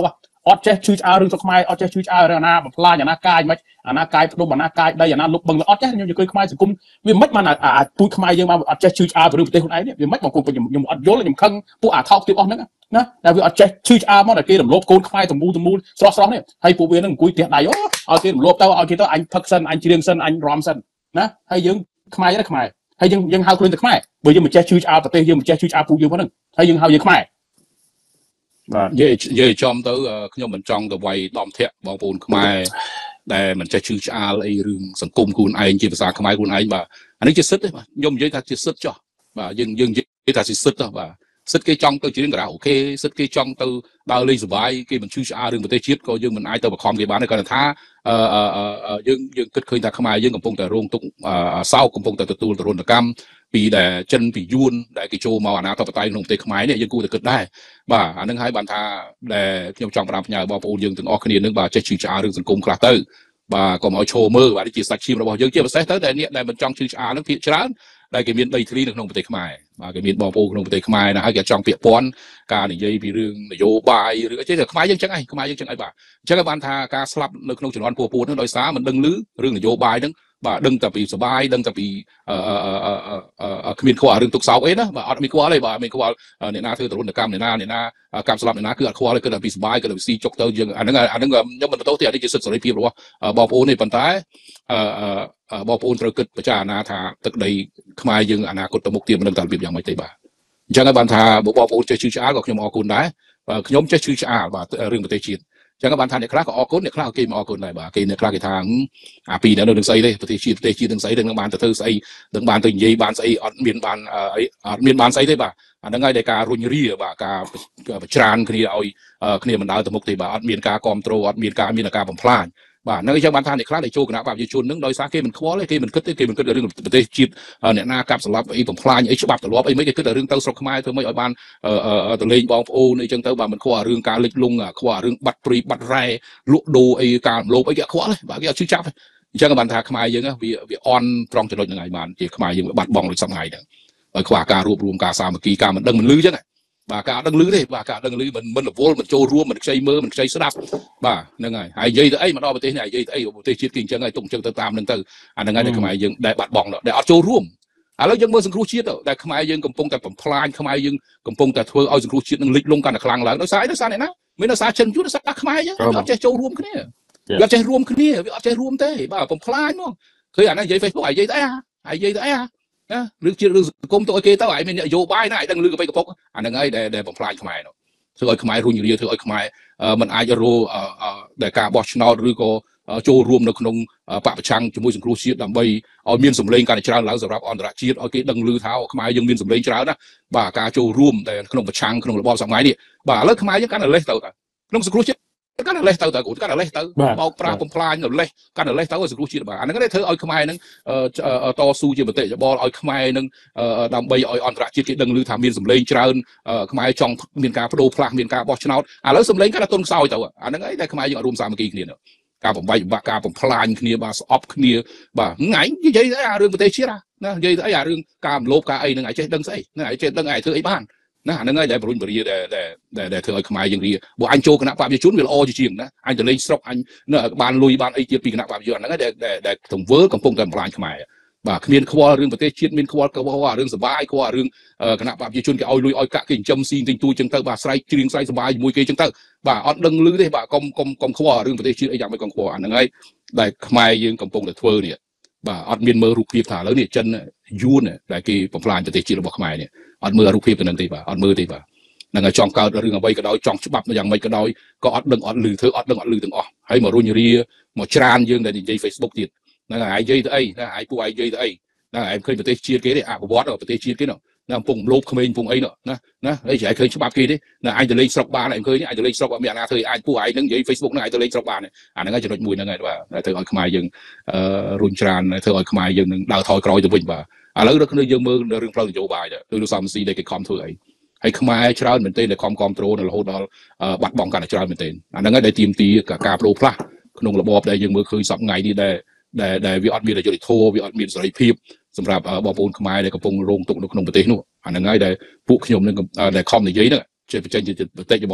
S2: អត់ចេះឈឺឆ្អើរឿងស្រុកខ្មែរអត់ចេះឈឺឆ្អើរឿងអាណាបំផ្លាញអាណាកាយមិនអាណាកាយផ្ដុំអាណាកាយដីអាណាលុបបឹងអត់ចេះខ្ញុំនិយាយខ្មែរសង្គមវាមិនបានអាពូជខ្មែរយើងមកអត់ចេះឈឺឆ្អើពីរឿងប្រទេសខ្លួនឯងនេះវាមិនមកខ្ញុំខ្ញុំអត់យល់ខ្ញុំខឹងពួកអាថោកទៀតអស់ហ្នឹងណាតែវាអត់ចេះឈឺឆ្អើមកតែគេរំលោភកូនខ្មែរតមូលតមូលស្រស់ស្រស់នេះហើយពួកវានឹងអង្គុយផ្ទះដៃអូឲ្យគេរំលោភទៅឲ្យគេទៅអញផឹកសិនអញច្រៀងសិនអញរំសិនណាហើយយើងខ្មែរហ្នឹងខ្មែរហើយយើងយើងហៅខ្លួនទៅខ្មែរបើយើងមិនចេះឈឺឆ្អើប្រទេសយើងមិនចេះឈឺឆ្អើពូជយើងផងហ្នឹងហើយយើងហៅយើងខ្មែរ
S1: បាទនិយាយនិយាយចំទៅខ្ញុំមិនចង់ទៅវាយដំធាក់បងប្អូនខ្មែរដែលមិនចេះឈឺឆ្អាលអីរឿងសង្គមខ្លួនឯងជាភាសាខ្មែរខ្លួនឯងបាទអានេះជាសិទ្ធទេបាទខ្ញុំនិយាយថាជាសិទ្ធចុះបាទយើងយើងនិយាយថាជាសិទ្ធចុះបាទសិទ្ធគេចង់ទៅច្រៀងការ៉ាអូខេសិទ្ធគេចង់ទៅដើរលេងសប្បាយគេមិនឈឺឆ្អាលរឿងប្រទេសជាតិក៏យើងមិនអាចទៅបខំគេបានទេគាត់ថាយើងយើងគិតឃើញថាខ្មែរយើងកំពុងតែរងទុក្ខសោកកំពុងតែទទួលទរណកម្មពីដែលចិនពីយួនដែលគេចូលមកអាណាធិបតេយ្យក្នុងប្រទេសខ្មែរនេះយើងគួរតែគិតដែរបាទអានឹងហើយបានថាដែលខ្ញុំចង់ប្រាំផ្ញើបងប្អូនយើងទាំងអស់គ្នានឹងបាទចេះឈឺឆ្អាលរឿងសង្គមខ្លះទៅបាទកុំឲ្យឈោមើលបាទនេះជាសាច់ឈាមរបស់យើងជាពិសេសទៅដែលអ្នកដែលមិនចង់ឈឺឆ្អាលនឹងភាគច្រើនដែលគេមានដីធ្លីនៅក្នុងប្រទេសខ្មែរបាទគេមានបងប្អូនក្នុងប្រទេសខ្មែរណាហើយគេចង់ពាក់ព័ន្ធការនិយាយពីរឿងនយោបាយឬអីចេះតែខ្មែរយើងចឹងឯងខ្មែរយើងចឹងឯងបាទអញ្ចឹងបានថាការស្លាប់នៅក្នុងជំនាន់ពូពូហ្នឹងដោយសារមិនដឹងឮរឿងនយោបាយហ្នឹងបាទដឹងតែពីសបាយដឹងតែពីគ្មានខ្វល់រឿងទុកសោកអីណាបាទអត់មានខ្វល់ទេបាទមានខ្វល់អ្នកណាធ្វើទរណកម្មអ្នកណាអ្នកណាកាប់ស្លាប់អ្នកណាគឺអត់ខ្វល់ទេគឺតែពីសបាយគឺតែស៊ីចុកទៅយើងអាហ្នឹងអាហ្នឹងខ្ញុំមិនបន្ទោសទេអានេះជាសិទ្ធិសេរីភាពរបស់បងប្អូនទេប៉ុន្តែបងប្អូនត្រូវគិតពិចារណាថាទឹកដីខ្មែរយើងអនាគតទៅមុខទៀតមិនដឹងតើរបៀបយ៉ាងម៉េចទេបាទអញ្ចឹងហើយបានថាបងប្អូនចេះឈឺឆ្អាលក៏ខ្ញុំអរគុណដែរបាទខ្ញុំចេះឈឺឆ្អាលបាទរឿងប្រទេសជាតិចឹងក៏បានថាអ្នកខ្លះក៏អរគុណអ្នកខ្លះគេមិនអរគុណដែរបាទគេអ្នកខ្លះគេថាអាពីរនៅនឹងស្អីទេប្រទេសជាតិប្រទេសជាតិនឹងស្អីនឹងបានទៅធ្វើស្អីនឹងបានទៅនិយាយបានស្អីអត់មានបានអីអត់មានបានស្អីទេបាទអាហ្នឹងហើយដែលការរុញរាបាទការប្រច្រានគ្នាឲ្យគ្នាមិនដើរទៅមុខទេបាទអត់មានការគ្រប់គ្រងអត់មានការមានការបំផ្លាញបាទហ្នឹងអញ្ចឹងបានថាអ្នកខ្លះដែលចូលគណៈបព្វជិជនហ្នឹងដោយសារគេមិនខ្វល់ទេគេមិនគិតទេគេមិនគិតរឿងប្រទេសជាតិអ្នកណាកាប់ស្លាប់អីបំផ្លាញអីច្បាប់ទម្លាប់អីមិនគេគិតតែរឿងទៅស្រុកខ្មែរធ្វើម៉េចឲ្យបានទៅលេងបងប្អូនអីចឹងទៅបាទមិនខ្វល់រឿងការលិចលង់ខ្វល់រឿងបាត់ព្រីបាត់រ៉ែលក់ដូរអីការលោបអីគេខ្វល់ទេបាទគេអត់ជឿចាប់ទេអញ្ចឹងក៏បានថាខ្មែរយើងវាវាអន់ត្រង់ចំណុចហ្នឹងហើយបានជាខ្មែរយើងបាត់បង់ដូចសប្តាហ៍ហ្នឹងហើយខ្វះការរួបរวมការសាមគ្គីការមិនដឹងមិនលឺចឹងបាទការដឹងឮទេបាទការដឹងឮមិនមិនរវល់មិនចូលរួមមិនខ្ចីមើលមិនខ្ចីស្ដាប់បាទហ្នឹងហើយហើយនិយាយទៅអីមកដល់ប្រទេសនេះនិយាយទៅអីប្រទេសជាតិគេអញ្ចឹងហើយទុកអញ្ចឹងទៅតាមហ្នឹងទៅអាហ្នឹងហើយដែលខ្មែរយើងដែលបាត់បង់ដែលអត់ចូលរួមឥឡូវយើងមើលសង្គ្រោះជាតិដែលខ្មែរយើងកំពុងតែបំផ្លាញខ្មែរយើងកំពុងតែធ្វើឲ្យសង្គ្រោះជាតិនឹងលិចលង់កាន់តែខ្លាំងឡើងដោយសារអីដោយសារអ្នកណាមានដោយសារចិនយួនដោយសារខ្មែរយើងវាអត់ចេះចូលរួមគ្នាវាអត់ចេះរួមគ្នាវាអត់ចេះរួមទេបាទបំផ្លាញហ្មងឃើញអាហ្នឹងនិយាយ Facebook ហើយនិយាយទៅអីហើយនិយាយទៅអីណារឿងជាតិរឿងសង្គមទៅឲ្យគេទៅឲ្យមាននយោបាយណាឲ្យដឹងលឺកបិកកពុកអាហ្នឹងហើយដែលបំផ្លាញខ្មែរនោះធ្វើឲ្យខ្មែររុញរាធ្វើឲ្យខ្មែរមិនអាចរកដែលការបោះឆ្នោតឬក៏ចូលរួមនៅក្នុងបកប្រឆាំងជាមួយសង្គ្រោះជាតិដើម្បីឲ្យមានសម្លេងកាន់តែច្រើនឡើងសម្រាប់អន្តរជាតិឲ្យគេដឹងឮថាខ្មែរយើងមានសម្លេងច្រើនណាបាទការចូលរួមតែក្នុងប្រឆាំងក្នុងរបបសម័យនេះបាទឥឡូវខ្មែរយើងកាន់តែលេសទៅតែក្នុងសង្គ្រោះជាតិកាន់តែលេសទៅតែគាត់កាន់តែលេសទៅបោកប្រាស់បំផ្លាញនៅលេសកាន់តែលេសទៅឲ្យសង្គ្រោះជាតិបាទអាហ្នឹងគេធ្វើឲ្យខ្មែរហ្នឹងតស៊ូជាមតិយោបល់ឲ្យខ្មែរហ្នឹងដើម្បីឲ្យអន្តរជាតិគេដឹងឮថាមានសម្លេងច្រើនខ្មែរចង់មានការបដូរផ្លាស់មានការបោះឆ្នោតឥឡូវសម្លេងកាន់តែទុនខ្សោយទៅអាហ្នឹងហើយតែខ្មែរយើងអត់រួមសាមគ្គីគ្នាការបំបែកបំបាក់ការបំផ្លាញគ្នាបាទស្អប់គ្នាបាទថ្ងៃនិយាយទៅអារឿងប្រទេសជាតិណានិយាយទៅអីអារឿងការរំលោភការអីហ្នឹងឯងចេះដឹងស្អីណាឯងចេះដឹងឯងធ្វើអីបានណាអាហ្នឹងហើយដែលបរុញបរាដែលដែលដែលធ្វើឲ្យខ្មែរយើងរីបើអញចូលគណៈបព្វជិជនវាល្អជាជាងណាអញទៅលេងស្រុកអញបានលុយបានអីទៀតពីគណៈបព្វជិជនហ្នឹងហើយដែលដែលទង្វើកំពុងតែបំផ្លាញខ្មែរបាទគ្មានខ្វល់រឿងប្រទេសជាតិមានខ្វល់ខ្វល់រឿងសបាយខ្វល់រឿងគណៈបព្វជិជនគេឲ្យលុយឲ្យកាក់គេចិញ្ចឹមស៊ីទិញទួយចឹងទៅបាទស្រែកច្រៀងស្រែកសបាយជាមួយគេចឹងទៅបាទអត់ដឹងឮទេបាទកុំកុំកុំខ្វល់រឿងប្រទេសជាតិអីយ៉ាងម៉េចកុំខ្វល់អាហ្នឹងហើយដែលខ្មែរយើងកំពុងតែធ្វើនេះបាទអត់មានមើលរូបភាពថាឥឡូវនេះចិនយួនដែលគេបំផ្លាញប្រទេសជាតិរបស់ខ្មែរនេះអត់មើលរូបភាពទៅនឹងទេបាទអត់មើលទេបាទហ្នឹងហើយចង់កើតរឿងអ្វីក៏ដោយចង់ច្បាប់យ៉ាងម៉េចក៏ដោយក៏អត់ដឹងអត់ឮធ្វើអត់ដឹងអត់ឮទាំងអស់ហើយមករុញរាមកច្រានយើងដែលនិយាយ Facebook ទៀតហ្នឹងហើយឯងនិយាយទៅអីណាឯងពួកឯងនិយាយទៅអីណាឯងឃើញប្រទេសជាតិគេទេអភិវឌ្ឍប្រទេសជាតិគេនោះណាកំពុងលោភក្មេងកំពុងអីនោះណាណាអីឯងឃើញច្បាប់គេទេណាឯងទៅលេងស្រុកបានឯងឃើញឯងទៅលេងស្រុកអត់មានអាណាធ្វើឯងពួកឯងនឹងនិយាយ Facebook ហ្នឹងឯងទៅលេងស្រុកបានអាហ្នឹងហើយចំណុចមួយហ្នឹងហើយបាទធ្វើឲ្យខ្មែរយើងរុញច្រានធ្វើឲ្យខ្មែរយើងនឹងដើរថយក្រោយទៅវិញបាទឥឡូវដល់គ្នាយើងមើលរឿងផ្លូវនយោបាយទៅគឺលោកសំស៊ីដែលគេខំធ្វើអីហើយខ្មែរច្រើនមែនទែនដែលខំគ្រប់គ្រងរហូតដល់បាត់បង់កាន់តែច្រើនមែនទែនអាហ្នឹងហើយដែលទាមទារការបដូរផ្លាស់ក្នុងរបបដែលយើងមើលឃើញសពថ្ងៃនេះដែលដែលដែលវាអត់មានយុត្តិធម៌វាអត់មានសេរីភាពសម្រាប់បងប្អូនខ្មែរដែលកំពុងរងទុក្ខនៅក្នុងប្រទេសនោះអាហ្នឹងហើយដែលពួកខ្ញុំនឹងដែលខំនិយាយហ្នឹងជាបច្ចេកទេសបតិយោបល់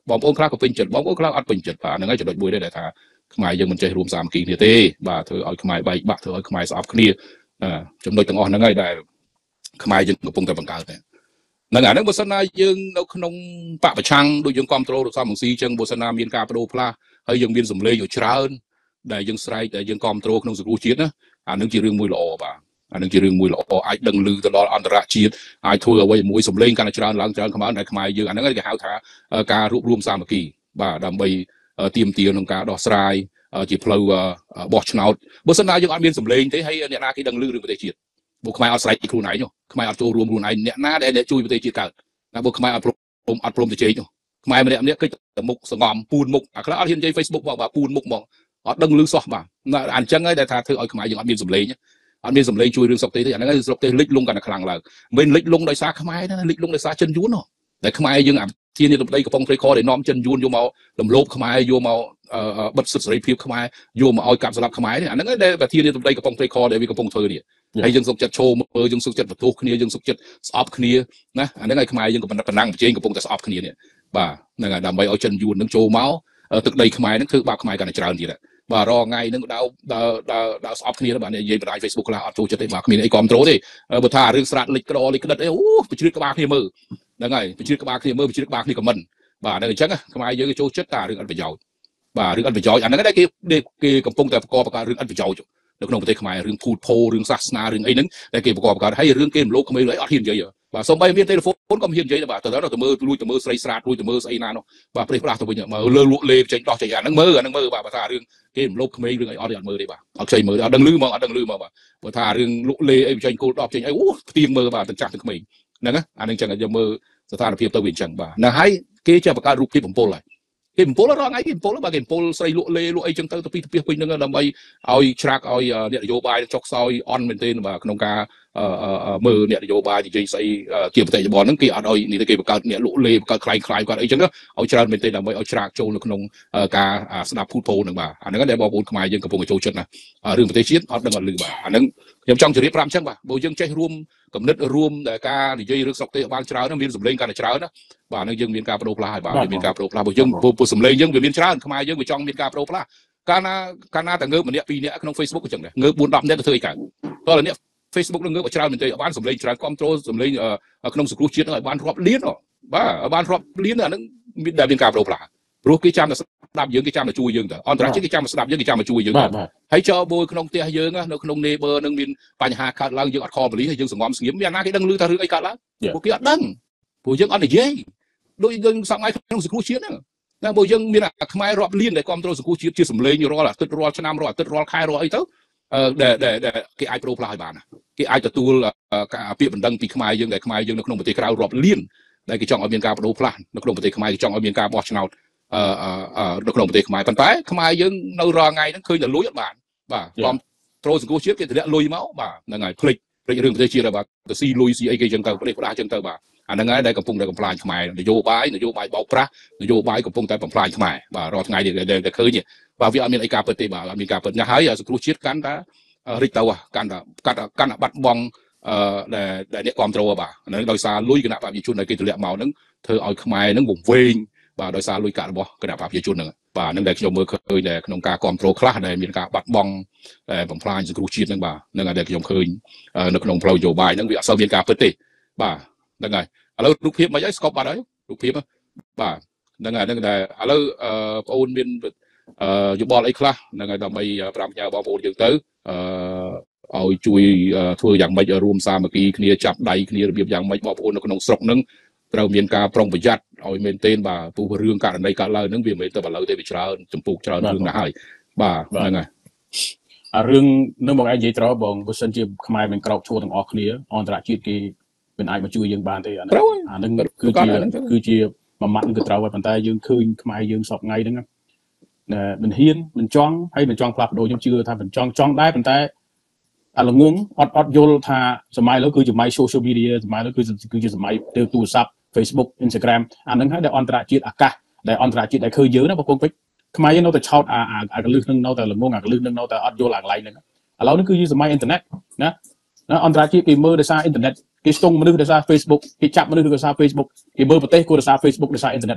S1: បងប្អូនខ្លះក៏ពេញចិត្តបងប្អូនខ្លះអត់ពេញចិត្តបាទហ្នឹងហើយចំណុចមួយដែរថាខ្មែរយើងមិនចេះរួមសាមគ្គីគ្នាទេបាទធ្វើឲ្យខ្មែរបែកបាក់ធ្វើឲ្យខ្មែរស្អប់គ្នាចំណុចទាំងអស់ហ្នឹងហើយដែលខ្មែរយើងកំពុងតែបង្កើតហ្នឹងហ្នឹងអាហ្នឹងបើសិនណាយើងនៅក្នុងបពប្រឆាំងដូចយើងគ្រប់គ្រងរកសំរងស៊ីអញ្ចឹងបើសិនណាមានការបដូរផ្លាស់ហើយយើងមានសម្លេងឲ្យច្រើនដែលយើងស្រែកដែលយើងគ្រប់គ្រងក្នុងសង្គមជាតិណាអាហ្នឹងជារឿងមួយល្អបាទអានឹងជារឿងមួយល្អអាចដឹងឮទៅដល់អន្តរជាតិអាចធ្វើអ្វីមួយសម្លេងកាន់តែច្រើនឡើងច្រើនខ្មែរដែលខ្មែរយើងអាហ្នឹងគេហៅថាការរួបរวมសាមគ្គីបាទដើម្បីទាមទារក្នុងការដោះស្រាយជាផ្លូវបោះឆ្នោតបើសិនណាយើងអត់មានសម្លេងទេហើយអ្នកណាគេដឹងឮរឿងប្រទេសជាតិពួកខ្មែរអត់ស្រែកពីខ្លួនឯងខ្មែរអត់ចូលរួមខ្លួនឯងអ្នកណាដែលជួយប្រទេសជាតិកើតណាពួកខ្មែរអត់ព្រមអត់ព្រមទៅជែកខ្មែរម្នាក់ម្នាក់គេទៅមុខសងំពូនមុខអាខ្លះអត់ហ៊ាននិយាយ Facebook មកបាទពូនមុខមកអត់ដឹងឮសោះបាទអញ្ចឹងហើយដែលថាធ្វើឲ្យខ្មែរយើងអត់មានសម្លេងអត់មានសម្លេងជួយរឿងស្រុកទេសទេអាហ្នឹងគឺស្រុកទេសលិចលង់កាន់តែខ្លាំងឡើងមិនលិចលង់ដោយសារខ្មែរណាលិចលង់ដោយសារចិនយួនហ៎តែខ្មែរយើងអាធានាតម្លៃកំពង់ព្រៃខដែលនាំចិនយួនយកមករំលោភខ្មែរយកមកបិទសិទ្ធិសេរីភាពខ្មែរយកមកឲ្យកាប់ស្លាប់ខ្មែរនេះអាហ្នឹងដែលធានាតម្លៃកំពង់ព្រៃខដែលវាកំពុងធ្វើនេះហើយយើងសុខចិត្តឈោមើលយើងសុខចិត្តបន្ទោសគ្នាយើងសុខចិត្តស្អប់គ្នាណាអាហ្នឹងឲ្យខ្មែរយើងក៏ប៉ុណ្ណឹងប៉ុណ្ណឹងប្រជែងកំពុងតែស្អប់គ្នានេះបាទហ្នឹងហើយដើម្បីឲ្យចិនយួននឹងចូលមកទឹកដីខ្មែរនឹងធ្វើបាបខ្មែរកាន់តែច្រើនទៀតបាទរងថ្ងៃហ្នឹងដើរដើរដើរដើរស្អប់គ្នាបាទនិយាយបណ្ដាញ Facebook ខ្លះអត់ចូលចិត្តទេបាទគ្មានអីគ្រប់ត្រូលទេបើថារឿងស្រាតលិចក្តោលិចក្តិតអីអូបជ្រៀតក្បាលគ្នាមើលហ្នឹងហើយបជ្រៀតក្បាលគ្នាមើលបជ្រៀតក្បាលគ្នាខមមិនបាទហ្នឹងអញ្ចឹងខ្មែរយើងចូលចិត្តតែរឿងអត់ប្រយោជន៍បាទរឿងអត់ប្រយោជន៍អាហ្នឹងដែរគេគេកំពុងតែប្រកបការរឿងអត់ប្រយោជន៍នៅក្នុងប្រទេសខ្មែររឿងភូតភោរឿងសាសនារឿងអីហ្នឹងតែគេប្រកបការហើយរឿងគេរំលោភក្មេងអីអត់ហ៊ាននិយាយបាទសូម្បីមានទូរស័ព្ទក៏មិនហ៊ាននិយាយដែរបាទទៅទៅមើលលួចទៅមើលស្រីស្រាតលួចទៅមើលស្អីណានោះបាទប្រេះប្រាស់ទៅវិញមើលលើលក់លេចេញដោះចេញអាហ្នឹងមើលអាហ្នឹងមើលបាទបើថារឿងគេរំលោភក្មេងរឿងអីអត់អត់មើលទេបាទអត់ខ្ចីមើលអត់ដឹងឮមកអត់ដឹងឮមកបាទបើថារឿងលក់លេអីចេញគោលដោះចេញអីអូផ្ទៀងមើលបាទទាំងចាស់ទាំងក្មេងហ្នឹងអាហ្នឹងចឹងយកមើលស្ថានភាពទៅវាអញ្ចឹងបាទនៅហើយគេចេះបង្កើតរូបភាពបំពុលហើយគេបំពុលរងថ្ងៃគេបំពុលបាទគេបំពុលស្រីលក់លេលក់អីចឹងទៅទៅពីទៅពីពេញហ្នឹងដើម្បីឲ្យច្រាក់ឲ្យអ្នកនយោបាយចុកខ្សោយអន់មែនទេបាទក្នុងការមើលអ្នកនយោបាយនិយាយស្អីជាប្រតិបត្តិហ្នឹងគេអត់ឲ្យនេះគេបង្កើតអ្នកលក់លេបង្កើតខ្លាយខ្លាយគាត់អីចឹងឲ្យច្រើនមែនទេដើម្បីឲ្យច្រាក់ចូលនៅក្នុងការស្ដាប់ភូតភោហ្នឹងបាទអាហ្នឹងដែលបងប្អូនខ្មែរយើងកំពុងចូលចិត្តណារឿងប្រទេសជាតិអត់ដឹងអត់ឮបាទអាហ្នឹងខ្ញុំចង់ជម្រាបប្រាប់ចឹងបាទបើយើងចេះរួមគំនិតរួមដែលការនិយាយរឿងស្រុកទេសបានច្រើនមានសម្លេងកាន់តែច្រើនណាបាទហ្នឹងយើងមានការបដូរផ្លាស់ហើយបាទមានការបដូរផ្លាស់បើយើងពុះសម្លេងយើងវាមានច្រើនខ្មែរយើងវាចង់មានការបដូរផ្លាស់កាលណាកាលណាតែងើបម្នាក់ពីរនាក់ក្នុង Facebook អញ្ចឹងដែរងើបបួនដប់នាក់ទៅធ្វើអីកើតតើអ្នក Facebook នឹងងើបច្រើនមែនទេបានសម្លេងច្រើនគ្រប់ត្រូលសម្លេងក្នុងសង្គ្រោះជាតិឲ្យបានរាប់លានបាទបានរាប់លានអាហ្នឹងមានដែលមានការបដូរផ្លាស់ព្រោះគេចាំតែស្ដាប់យើងគេចាំតែជួយយើងទៅអន្តរជាតិគេចាំតែស្ដាប់យើងគេចាំតែជួយយើងទៅហើយចោលបួយក្នុងផ្ទះយើងនៅក្នុង neighbor នឹងមានបញ្ហាកើតឡើងយើងអត់ខលប៉ូលីសហើយយើងសង្ងំស្ងៀមមានណាគេដឹងឮថារឿងអីកើតឡើងពួកគេអត់ដឹងព្រោះយើងអត់និយាយដូចយើងសង្ឃថ្ងៃក្នុងសង្គ្រោះជាតិហ្នឹងតែបើយើងមានខ្មែររាប់លានដែលគ្រប់គ្រងសង្គ្រោះជាតិជាសម្លេងរាល់អាទិត្យរាល់ឆ្នាំរាល់អាទិត្យរាល់ខែរាល់អីទៅដែលដែលគេអាចប្រូផ្លាស់ឲ្យបានគេអាចទទួលការពាក្យបណ្ដឹងពីខ្មែរយើងដែលខ្មែរយើងនៅក្នុងប្រទេសក្រៅរាប់លានដែលគេចង់ឲ្យមានការបដូរផ្លាស់នៅក្នុងប្រទេសខ្មែរគេចង់ឲ្យមានការបោះឆ្នោតនៅក្នុងប្រទេសខ្មែរប៉ុន្តែខ្មែរយើងនៅរាល់ថ្ងៃហ្នឹងឃើញតែលុយអត់បានបាទគ្រប់គ្រងសង្គ្រោះជាតិគេទម្លាក់លុយមកបាទហ្នឹងហើយភ្លេចភ្លេចរឿងប្រទេសជាតិហើយបាទទៅស៊ីលុយស៊ីអីគេចឹងទៅប្រទេសផ្ដាស់ចឹងទៅបាទអាហ្នឹងហើយដែលកំពុងតែកំប្លាញខ្មែរនយោបាយនយោបាយបោកប្រាស់នយោបាយកំពុងតែបំផ្លាញខ្មែរបាទរាល់ថ្ងៃនេះដែលឃើញបាទវាអត់មានអីការពិតទេបាទអត់មានការពិតណាស់ហើយសង្គ្រោះជាតិកាន់តែរិចទៅកាន់តែកាន់តែកាន់តែបាត់បង់ដែលដែលអ្នកគ្រប់គ្រងបាទហ្នឹងដោយសារលុយគណៈបព្វជិជនដែលគេទម្លាក់មកហ្នឹងធ្វើឲ្យខ្មែរហ្នឹងវង្វេងបាទដោយសារលុយកាក់របស់គណៈបព្វជិជនហ្នឹងបាទហ្នឹងដែលខ្ញុំមើលឃើញដែលក្នុងការគ្រប់គ្រងខ្លះដែលមានការបាត់បង់បំផ្លាញសង្គ្រោះជាតិហ្នឹងបាទហ្នឹងហើយដែលខ្ញុំឃើញនៅក្នុងផ្លូវនយោបាយហ្នឹងវាអត់សូវមានការពិតទេបាទហ្នឹងហើយឥឡូវរូបភាពមិនអីស្កប់បាត់ហើយរូបភាពបាទហ្នឹងហើយហ្នឹងដែលឥឡូវបងអូនមានយោបល់អីខ្លះហ្នឹងហើយដើម្បីប្រាំផ្ញើបងប្អូនយើងទៅអឺឲ្យជួយធ្វើយ៉ាងម៉េចរួមសាមគ្គីគ្នាចាប់ដៃគ្នារបៀបយ៉ាងម៉េចបងប្អូននៅក្នុងស្រុកហ្នឹងត្រូវមានការប្រុងប្រយ័ត្នឲ្យមែនទែនបាទព្រោះរឿងករណីកើតឡើងហ្នឹងវាមិនទៅឥឡូវទេវាច្រើនចំពោះច្រើនរឿងណាស់ហើយបាទហ្នឹងហើយ
S2: អារឿងនឹងបងឯងនិយាយត្រូវបងបើសិនជាខ្មែរមិនក្រោកឈរទាំងអស់គ្នាអន្តរជាតិគេមិនអាចមកជួយយើងបានទេអាហ្នឹងអាហ្នឹងគឺជាគឺជាមួយម៉ាត់គឺត្រូវហើយប៉ុន្តែយើងឃើញខ្មែរយើងសពថ្ងៃហ្នឹងមិនហ៊ានមិនចង់ហើយមិនចង់ផ្លាស់ប្ដូរខ្ញុំជឿថាមិនចង់ចង់ដែរប៉ុន្តែអាល្ងងអត់អត់យល់ថាសម័យឥឡូវគឺជាសម័យ social media សម័យឥឡូវគឺគឺជាសម័យទូរស័ព្ទ Facebook Instagram អាហ្នឹងហើយដែលអន្តរជាតិអាកាសដែលអន្តរជាតិដែលឃើញយើងណាបងប្អូនពេជ្រខ្មែរយើងនៅតែឆោតអាអាកលឹះហ្នឹងនៅតែល្ងងអាកលឹះហ្នឹងនៅតែអត់យល់អាកន្លែងហ្នឹងឥឡូវនេះគឺជាសម័យអ៊ីនធឺណិតណាណាអន្តរជាតិគេមើលដោយសារអ៊ីនធឺណិតគេស្ទង់មនុស្សដោយសារ Facebook គេចាប់មនុស្សដោយសារ Facebook គេមើលប្រទេសក៏ដោយសារ Facebook ដោយសារអ៊ីនធឺណិតដែរ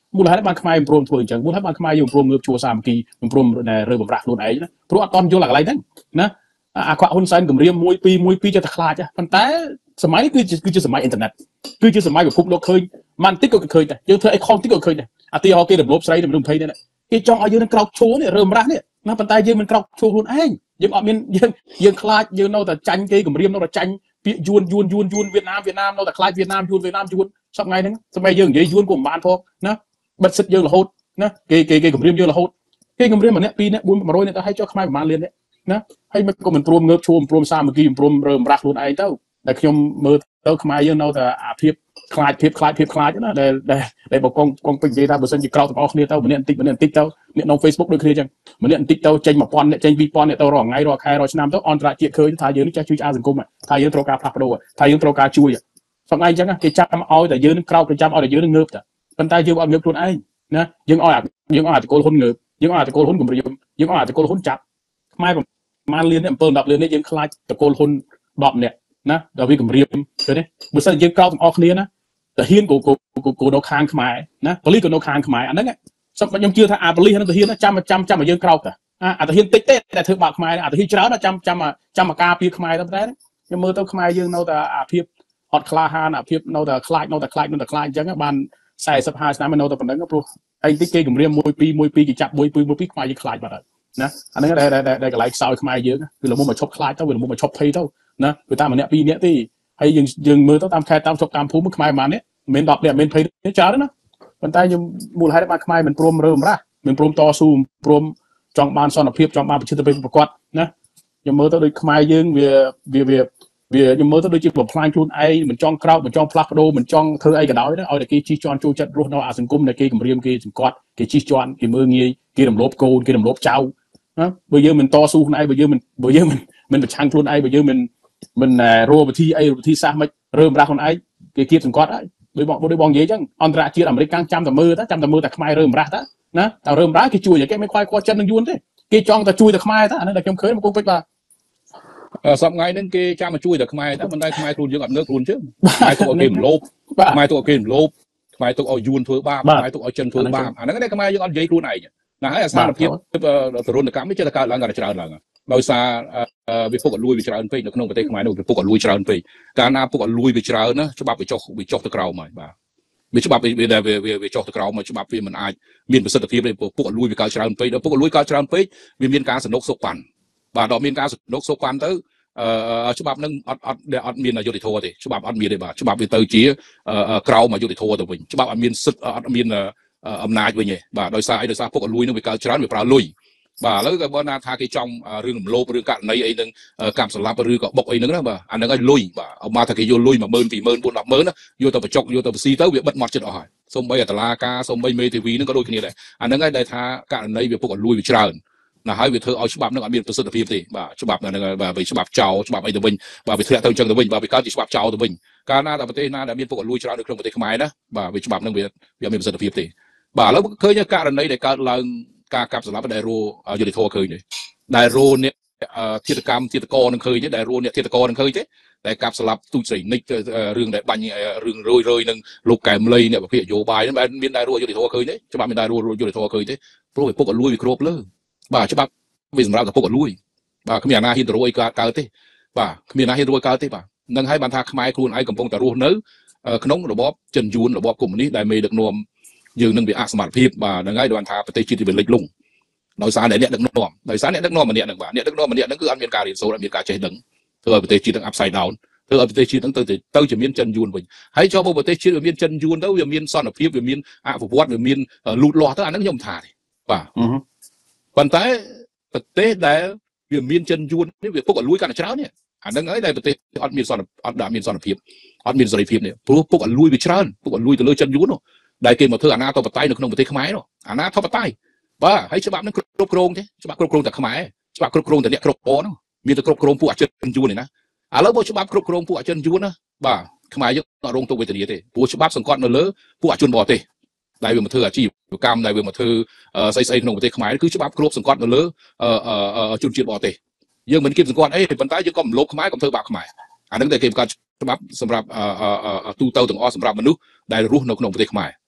S2: មូលហេតុបានខ្មែរព្រមធ្វើអញ្ចឹងមូលហេតុបានខ្មែរយើងព្រមងើបជួសាមគ្គីព្រមរើបំរាស់ខ្លួនឯងណាព្រោះអត់តន់យល់អាកន្លែងហ្នឹងណាអាខ្វាក់ហ៊ុនសែនគម្រាមមួយពីរមួយពីរចិត្តតែខ្លាចប៉ុន្តែសម័យគឺជាគឺជាសម័យអ៊ីនធឺណិតគឺជាសម័យពិភពលោកឃើញមិនតិចក៏ឃើញដែរយើងធ្វើអីខុសតិចក៏ឃើញដែរអាទីហោគេរំលោភស្រីរំលោភភ័យនេះគេចង់ឲ្យយើងនឹងក្រោកឈរនេះរើមរាស់នេះណាប៉ុន្តែយើងមិនក្រោកឈរខ្លួនឯងយើងអត់មានយើងយើងខ្លាចយើងនៅតែចាញ់គេគម្រាមនៅតែចាញ់ពាក្យយួនយួនយួនយួនវៀតណាមវៀតណាមនៅតែខ្លាចវៀតណាមយួនវៀតណាមយួនសប្តាហ៍ហ្នឹងសម័យយើងនិយាយយួនក៏មិនបានផងណាបិទសិទ្ធយើងរហូតណាគេគេគេគម្រាមយើងរហូតគេគម្រាមម្នាក់ពីរនាក់បួនមួយរយនាក់ទៅឲ្យចុះខ្មែរប្រហែលលាននាក់ណាហើយមិនក៏មិនព្រមងើបឈរព្រមសាមគ្គីព្រមរើមរាស់ខ្លួនឯងទៅតែខ្ញុំមើលទៅខ្មែរយើងនៅតែអាភាពខ្លាចភាពខ្លាចភាពខ្លាចណាដែលដែលបកងកងពេញនិយាយថាបើសិនជាក្រោកទាំងអស់គ្នាទៅម្នាក់បន្តិចម្នាក់បន្តិចទៅអ្នកនៅ Facebook ដូចគ្នាចឹងម្នាក់បន្តិចទៅចេញone thousandអ្នកចេញtwo thousandអ្នកទៅរាល់ថ្ងៃរាល់ខែរាល់ឆ្នាំទៅអន្តរជាតិឃើញថាយើងនេះចេះជួយអាសង្គមថាយើងត្រូវការផ្លាស់ប្ដូរថាយើងត្រូវការជួយសប្តាហ៍អញ្ចឹងគេចាប់ឲ្យតែយើងនឹងក្រោកទៅចាប់ឲ្យតែយើងនឹងងើបតែប៉ុន្តែយើងអត់ងើបខ្លួនឯងណាយើងឲ្យយើងឲ្យអាតកូលហ៊ុនងើបយើងឲ្យអាតកូលហ៊ុនគម្រាមយើងឲ្យអាតកូលហ៊ុនចាប់ខ្មែរប្រហែលលានអំពើtenលាននេះយើងខ្លាចតកូលហ៊ុនtenនាក់ណាដល់វាគម្រាមឃើញទេបើសិនយើងក្រោកទាំងអស់គ្នាណាតាហ៊ានក៏ក៏នៅខាងខ្មែរណាប៉ូលីសក៏នៅខាងខ្មែរអាហ្នឹងសំខ្ញុំជឿថាអាប៉ូលីសហ្នឹងតាហ៊ានចាំចាំចាំឲ្យយើងក្រោកតាអាតាហ៊ានតិចទេតែធ្វើបាបខ្មែរអាតាហ៊ានច្រើនចាំចាំចាំមកការពារខ្មែរតែតែខ្ញុំមើលទៅខ្មែរយើងនៅតែអាភាពអត់ក្លាហានអាភាពនៅតែខ្លាចនៅតែខ្លាចនៅតែខ្លាចអញ្ចឹងបានforty fiftyឆ្នាំនៅតែប៉ុណ្្នឹងព្រោះឯងតិចគេគម្រាមone two one twoគេចាប់one two one twoខ្មែរយើងខ្លាចបាត់ហើយណាអាហ្នឹងដែលដែលកន្លែងខ្សោយខ្មែរយើងគឺល្មមមកឈប់ខ្លាចទៅវាល្មមមកឈប់ភ័យទៅណាគឺតាមម្នាក់ពីរនាក់ទេហើយយើងយើងមើលទៅតាមខេត្តតាមស្រុកតាមភូមិខ្មែរប៉ុន្មាននេះមិនtenនាក់មិនtwentyច្រើនណាប៉ុន្តែខ្ញុំមូលហេតុបានខ្មែរមិនព្រមរើមរ៉ាស់មិនព្រមតស៊ូព្រមចង់បានសន្តិភាពចង់បានប្រជាធិបតេយ្យប្រកបណាខ្ញុំមើលទៅដូចខ្មែរយើងវាវាវាវាខ្ញុំមើលទៅដូចជាបំផ្លាញខ្លួនឯងមិនចង់ក្រោកមិនចង់ផ្លាស់ប្ដូរមិនចង់ធ្វើអីក៏ដោយណាឲ្យតែគេជិះជាន់ចូលចិត្តរស់នៅអាសង្គមដែលគេគម្រាមគេសង្កត់គេជិះជាន់គេមើលងាយគេរំលោភកូនគេរំលោភចៅណាបើយើងមិនតស៊ូខ្លួនឯងបើយើងមិនបើយើងមិនមិនប្រឆាំងខ្លួនឯងបើយើងមិនមិនរកវិធីអីវិធីសាស្ត្រមិនរើមរ៉ាស់ខ្លួនឯងគេគៀបសង្កត់ហើយដោយបងដោយបងនិយាយអញ្ចឹងអន្តរជាតិអាមេរិកចាំតែមើលតាចាំតែមើលតែខ្មែររើមរ៉ាស់តាណាតែរើមរ៉ាស់គេជួយគេមិនខ្វាយខ្វល់ចិត្តនឹងយួនទេគេចង់តែជួយតែខ្មែរតាអានេះតែខ្ញុំឃើញមកគង់ពេចបាទ
S1: សប្តាហ៍ថ្ងៃហ្នឹងគេចាំមកជួយតែខ្មែរតែមិនដែលខ្មែរខ្លួនយើងអត់ងើបខ្លួនជើងខ្មែរទុកឲ្យគេរំលោភខ្មែរទុកឲ្យគេរំលោភខ្មែរទុកឲ្យយួនធ្វើបាបខ្មែរទុកឲ្យចិនធ្វើបាបអាហ្នឹងតែខ្មែរយើងអត់និយាយខ្លួនឯងណាហើយអាសានភាពទរណកម្មនេះចេះតែកើតឡើងកាន់តែច្រើនឡើងដោយសារវាពុកអលួយវាច្រើនពេកនៅក្នុងប្រទេសខ្មែរនោះវាពុកអលួយច្រើនពេកកាលណាពុកអលួយវាច្រើនណាច្បាប់វាចុះវាចុះទៅក្រោមហើយបាទវាច្បាប់វាវាវាចុះទៅក្រោមមកច្បាប់វាមិនអាចមានប្រសិទ្ធភាពទេពុកអលួយវាកើតច្រើនពេកដល់ពុកអលួយកើតច្រើនពេកវាមានការសនុកសុកប៉ាន់បាទដល់មានការសនុកសុកប៉ាន់ទៅអឺច្បាប់នឹងអត់អត់អត់មានយុត្តិធម៌ទេច្បាប់អត់មានទេបាទច្បាប់វាទៅជាក្រោមយុត្តិធម៌ទៅវិញច្បាប់អត់មានសិទ្ធិអត់មានអំណាចវិញទេបាទដោយសារអីដោយសារពុកអលួយនឹងវាកើតច្រើនវាប្រើលុយបាទឥឡូវក៏បើណាថាគេចង់រឿងរំលោភរឿងករណីអីនឹងកាប់សម្លាប់ឬក៏បុកអីហ្នឹងណាបាទអាហ្នឹងឲ្យលុយបាទអមកថាគេយកលុយone thousand two thousand four thousand ten thousandណាយកទៅបញ្ចុកយកទៅបស៊ីទៅវាបិទមាត់ចិត្តអស់ហើយសូម្បីតែតឡាការសូម្បីមេធាវីហ្នឹងក៏ដូចគ្នាដែរអាហ្នឹងហើយដែលថាករណីវាពុកអលួយវាច្រើនណាហើយវាធ្វើឲ្យច្បាប់ហ្នឹងអត់មានប្រសិទ្ធភាពទេបាទច្បាប់ហ្នឹងបាទវាច្បាប់ចោលច្បាប់អីទៅវិញបាទវាធ្លាក់ទៅអញ្ចឹងទៅវិញបាទវាកើតជាច្បាប់ចោលទៅវិញកាលណាតែប្រទេសណាដែលមានពុកអលួយច្រើននៅក្នុងប្រទេសខ្មែរណាបាទវាច្បាប់ហ្នឹងវាវាអត់មានប្រសិទ្ធភាពទេបាទឥឡូវឃើញករណីដែលកើតឡើងការកាប់សម្លាប់ដែលរੂយុទ្ធធរឃើញទេដែលរੂអ្នកធាតុកម្មធាតុកោនឹងឃើញទេដែលរੂអ្នកធាតុកោនឹងឃើញទេដែលកាប់សម្លាប់ទូចស្រីនិចរឿងដែលបាញ់រឿងរយរយនឹងលោកកែមលីអ្នកប្រភេទនយោបាយហ្នឹងបែរមានដែលរੂយុទ្ធធរឃើញទេច្បាប់មានដែលរੂយុទ្ធធរឃើញទេព្រោះវាពុកអលួយវាគ្របលើបាទច្បាប់វាសម្រាប់តែពុកអលួយបាទគ្មានអាណាហ៊ានទៅរੂអីកើតកើតទេបាទគ្មានអាណាហ៊ានរੂកើតទេបាទនឹងហើយបានថាខ្មែរខ្លួនឯងកំពុងតែរស់នៅក្នុងរបបចិនយួនរបបកុម្មុយនីសដែលមេដឹកនាំយើងនឹងវាអសមត្ថភាពបាទហ្នឹងហើយបានថាប្រទេសជាតិវាលិចលង់ដោយសារអ្នកដឹកនាំដោយសារអ្នកដឹកនាំម្នាក់ហ្នឹងបាទអ្នកដឹកនាំម្នាក់ហ្នឹងគឺអត់មានការរៀនសូត្រអត់មានការចេះដឹងធ្វើឲ្យប្រទេសជាតិហ្នឹង upside down ធ្វើឲ្យប្រទេសជាតិហ្នឹងទៅទៅជាមានចិនយួនវិញហើយចូលមកប្រទេសជាតិវាមានចិនយួនទៅវាមានសន្តិភាពវាមានអភិវឌ្ឍវាមានលូតលាស់ទៅអាហ្នឹងខ្ញុំថាទេបាទប៉ុន្តែប្រទេសដែលវាមានចិនយួននេះវាពុកអលួយកាន់តែច្រើននេះអាហ្នឹងហើយដែលប្រទេសអត់មានសន្តិអត់មានសន្តិភាពអត់មានសេរីភាពនេះព្រោះពុកអលួយវាច្រើនពុកអលួយទៅលើចិនយួននោះដែលគេមកធ្វើអាណាធិបតេយ្យនៅក្នុងប្រទេសខ្មែរនោះអាណាធិបតេយ្យបាទហើយច្បាប់នឹងគ្រប់គ្រងទេច្បាប់គ្រប់គ្រងតែខ្មែរច្បាប់គ្រប់គ្រងតែអ្នកគ្រប់គ្រងនោះមានតែគ្រប់គ្រងពួកអចិន្ត្រយួនឯណាឥឡូវបើច្បាប់គ្រប់គ្រងពួកអចិន្ត្រយួនណាបាទខ្មែរយើងអត់រងទុក្ខវេទនាទេព្រោះច្បាប់សង្កត់នៅលើពួកអជនបរទេសដែលវាមកធ្វើអាជីវកម្មដែលវាមកធ្វើស្អីស្អីក្នុងប្រទេសខ្មែរគឺច្បាប់គ្រប់សង្កត់នៅលើជនជាតិបរទេសយើងមិនគៀបសង្កត់អីប៉ុន្តែយើងក៏មិនលោភខ្មែរក៏ធ្វើបាបខ្មែរអានឹងតែគេបង្កើតច្បាប់សម្រាប់ទូទៅទាំងអស់សម្រាប់មនុស្សដែលរស់នៅក្នុងប្រទេសខ្មែរ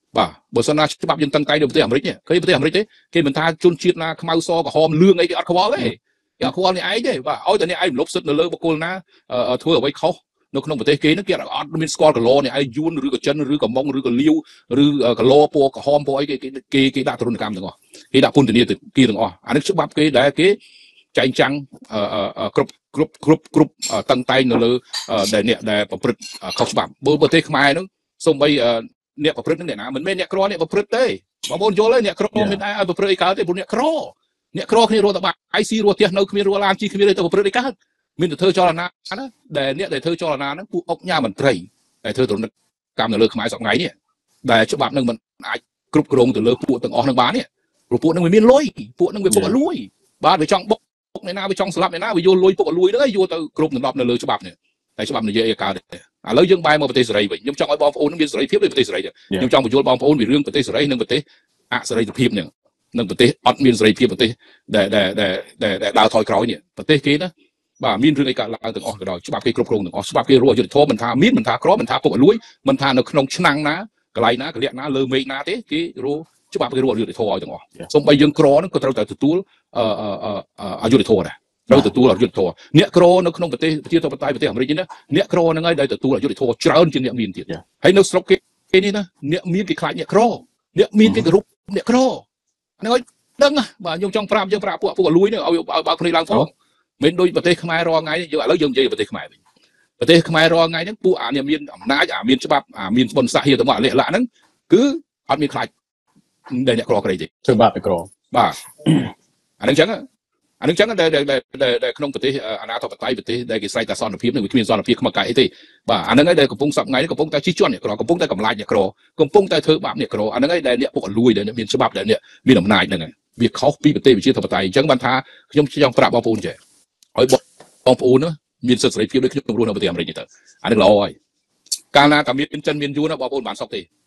S1: បាទបើសិនណាច្បាប់យើងតឹងតែងនៅប្រទេសអាមេរិកនេះឃើញប្រទេសអាមេរិកទេគេមិនថាជនជាតិណាខ្មៅសក្រហមលឿងអីគេអត់ខ្វល់ទេគេអត់ខ្វល់នេះឯងទេបាទឲ្យតែនេះឯងរំលោភសិទ្ធិនៅលើបុគ្គលណាធ្វើអ្វីខុសនៅក្នុងប្រទេសគេហ្នឹងគេអត់មានស្គាល់កឡនេះឯងយួនឬក៏ចិនឬក៏ម៉ុងឬក៏លាវឬកឡពណ៌ក្រហមពណ៌អីគេគេគេដាក់ទរណកម្មទាំងអស់គេដាក់ពន្ធនាគារទាំងអស់អានេះច្បាប់គេដែលគេចែងចាំងគ្រប់គ្រប់គ្រប់គ្រប់តឹងតែងនៅលើដែលអ្នកដែលប្រព្រឹត្តខុសច្បាប់បើប្រទេសខ្មែរហ្នឹងសូម្បីអ្នកប្រព្រឹត្តហ្នឹងអ្នកណាមិនមែនអ្នកក្រអ្នកប្រព្រឹត្តទេបងប្អូនយល់ទេអ្នកក្រមានតែឲ្យប្រព្រឹត្តអីកើតទេព្រោះអ្នកក្រអ្នកក្រគ្នារស់តែបាក់អាយស៊ីរស់ផ្ទះនៅគ្មានរស់ឡានជីគ្មានទេទៅប្រព្រឹត្តអីកើតមានតែធ្វើចលនាណាដែលអ្នកដែលធ្វើចលនាហ្នឹងពួកអុកញ៉ាមន្ត្រីដែលធ្វើទរណកម្មនៅលើខ្មែរសប្តាហ៍ថ្ងៃនេះដែលច្បាប់ហ្នឹងមិនអាចគ្រប់គ្រងទៅលើពួកទាំងអស់ហ្នឹងបានទេព្រោះពួកហ្នឹងវាមានលុយពួកហ្នឹងវាពុកអលួយបាទវាចង់បុកអ្នកណាវាចង់ស្លាប់អ្នកណាវាយកលុយពុកអលួយហ្នឹងយកទៅគ្រប់ដណ្ដប់នៅលើច្បាប់នេះតែច្បាប់និយាយឲ្យកើតទេឥឡូវយើងបែរមកប្រទេសសេរីវិញខ្ញុំចង់ឲ្យបងប្អូនមានសេរីភាពដូចប្រទេសសេរីទេខ្ញុំចង់បញ្យល់បងប្អូនពីរឿងប្រទេសសេរីនិងប្រទេសអសេរីភាពហ្នឹងនិងប្រទេសអត់មានសេរីភាពប្រទេសដែលដែលដែលដែលដើរថយក្រោយនេះប្រទេសគេណាបាទមានរឿងអីកើតឡើងទាំងអស់ក៏ដោយច្បាប់គេគ្រប់គ្រងទាំងអស់ច្បាប់គេរស់យុត្តិធម៌មិនថាមានមិនថាក្រមិនថាពុកអលួយមិនថានៅក្នុងឆ្នាំងណាកន្លែងណាកលៈណាលើមេឃណាទេគេរស់ច្បាប់គេរស់យុត្តិធម៌ឲ្យទាំងអស់សូម្បីយើងក្រហ្នឹងក៏ត្រូវតែទទួលអឺអយុត្តិធម៌ដែរត្រូវទទួលអយុត្តិធម៌អ្នកក្រនៅក្នុងប្រទេសប្រជាធិបតេយ្យប្រទេសអាមេរិកនេះណាអ្នកក្រហ្នឹងហើយដែលទទួលអយុត្តិធម៌ច្រើនជាងអ្នកមានទៀតហើយនៅស្រុកគេនេះណាអ្នកមានគេខ្លាចអ្នកក្រអ្នកមានគេគោរពអ្នកក្រហ្នឹងហើយដឹងបាទខ្ញុំចង់ប្រាប់យើងប្រាប់ពួកពួកអលួយនេះឲ្យឲ្យបើកគ្នាឡើងផងមិនដូចប្រទេសខ្មែររាល់ថ្ងៃយើងឥឡូវយើងនិយាយប្រទេសខ្មែរវិញប្រទេសខ្មែររាល់ថ្ងៃហ្នឹងពួកអានេះមានអំណាចអាមានច្បាប់អាមានបុណ្យស័ក្តិហៀទៅមកអាលះឡាក់ហ្នឹងគឺអត់មានខ្លាចដែលអ្នកក្រក្រៃទេ
S2: ធ្វើបាបទៅក្រ
S1: បាទអានឹងចឹងអានឹងចឹងដែលដែលក្នុងប្រទេសអាណាធិបតេយ្យប្រទេសដែលគេស្រែកតែសន្តិភាពនឹងវាគ្មានសន្តិភាពខ្មៅកែអីទេបាទអានឹងហើយដែលកំពុងសប្ថ្ងៃនេះកំពុងតែជិះជាន់អ្នកក្រកំពុងតែកម្លាចអ្នកក្រកំពុងតែធ្វើបាបអ្នកក្រអានឹងហើយដែលអ្នកពុកអលួយដែលមានច្បាប់ដែលអ្នកមានអំណាចហ្នឹងហើយវាខុសពីប្រទេសវិជាធិបតេយ្យអញ្ចឹងបានថាខ្ញុំចង់ប្រាប់បងប្អូនចេះឲ្យបងប្អូនមានសិទ្ធិសេរីភាពដូចខ្ញុំរស់នៅប្រទេសអាមេរិកនេះទៅអានឹងល្អហើយកាលណាតែមានចិនមានយួនបងប្អូនបានសុខទេ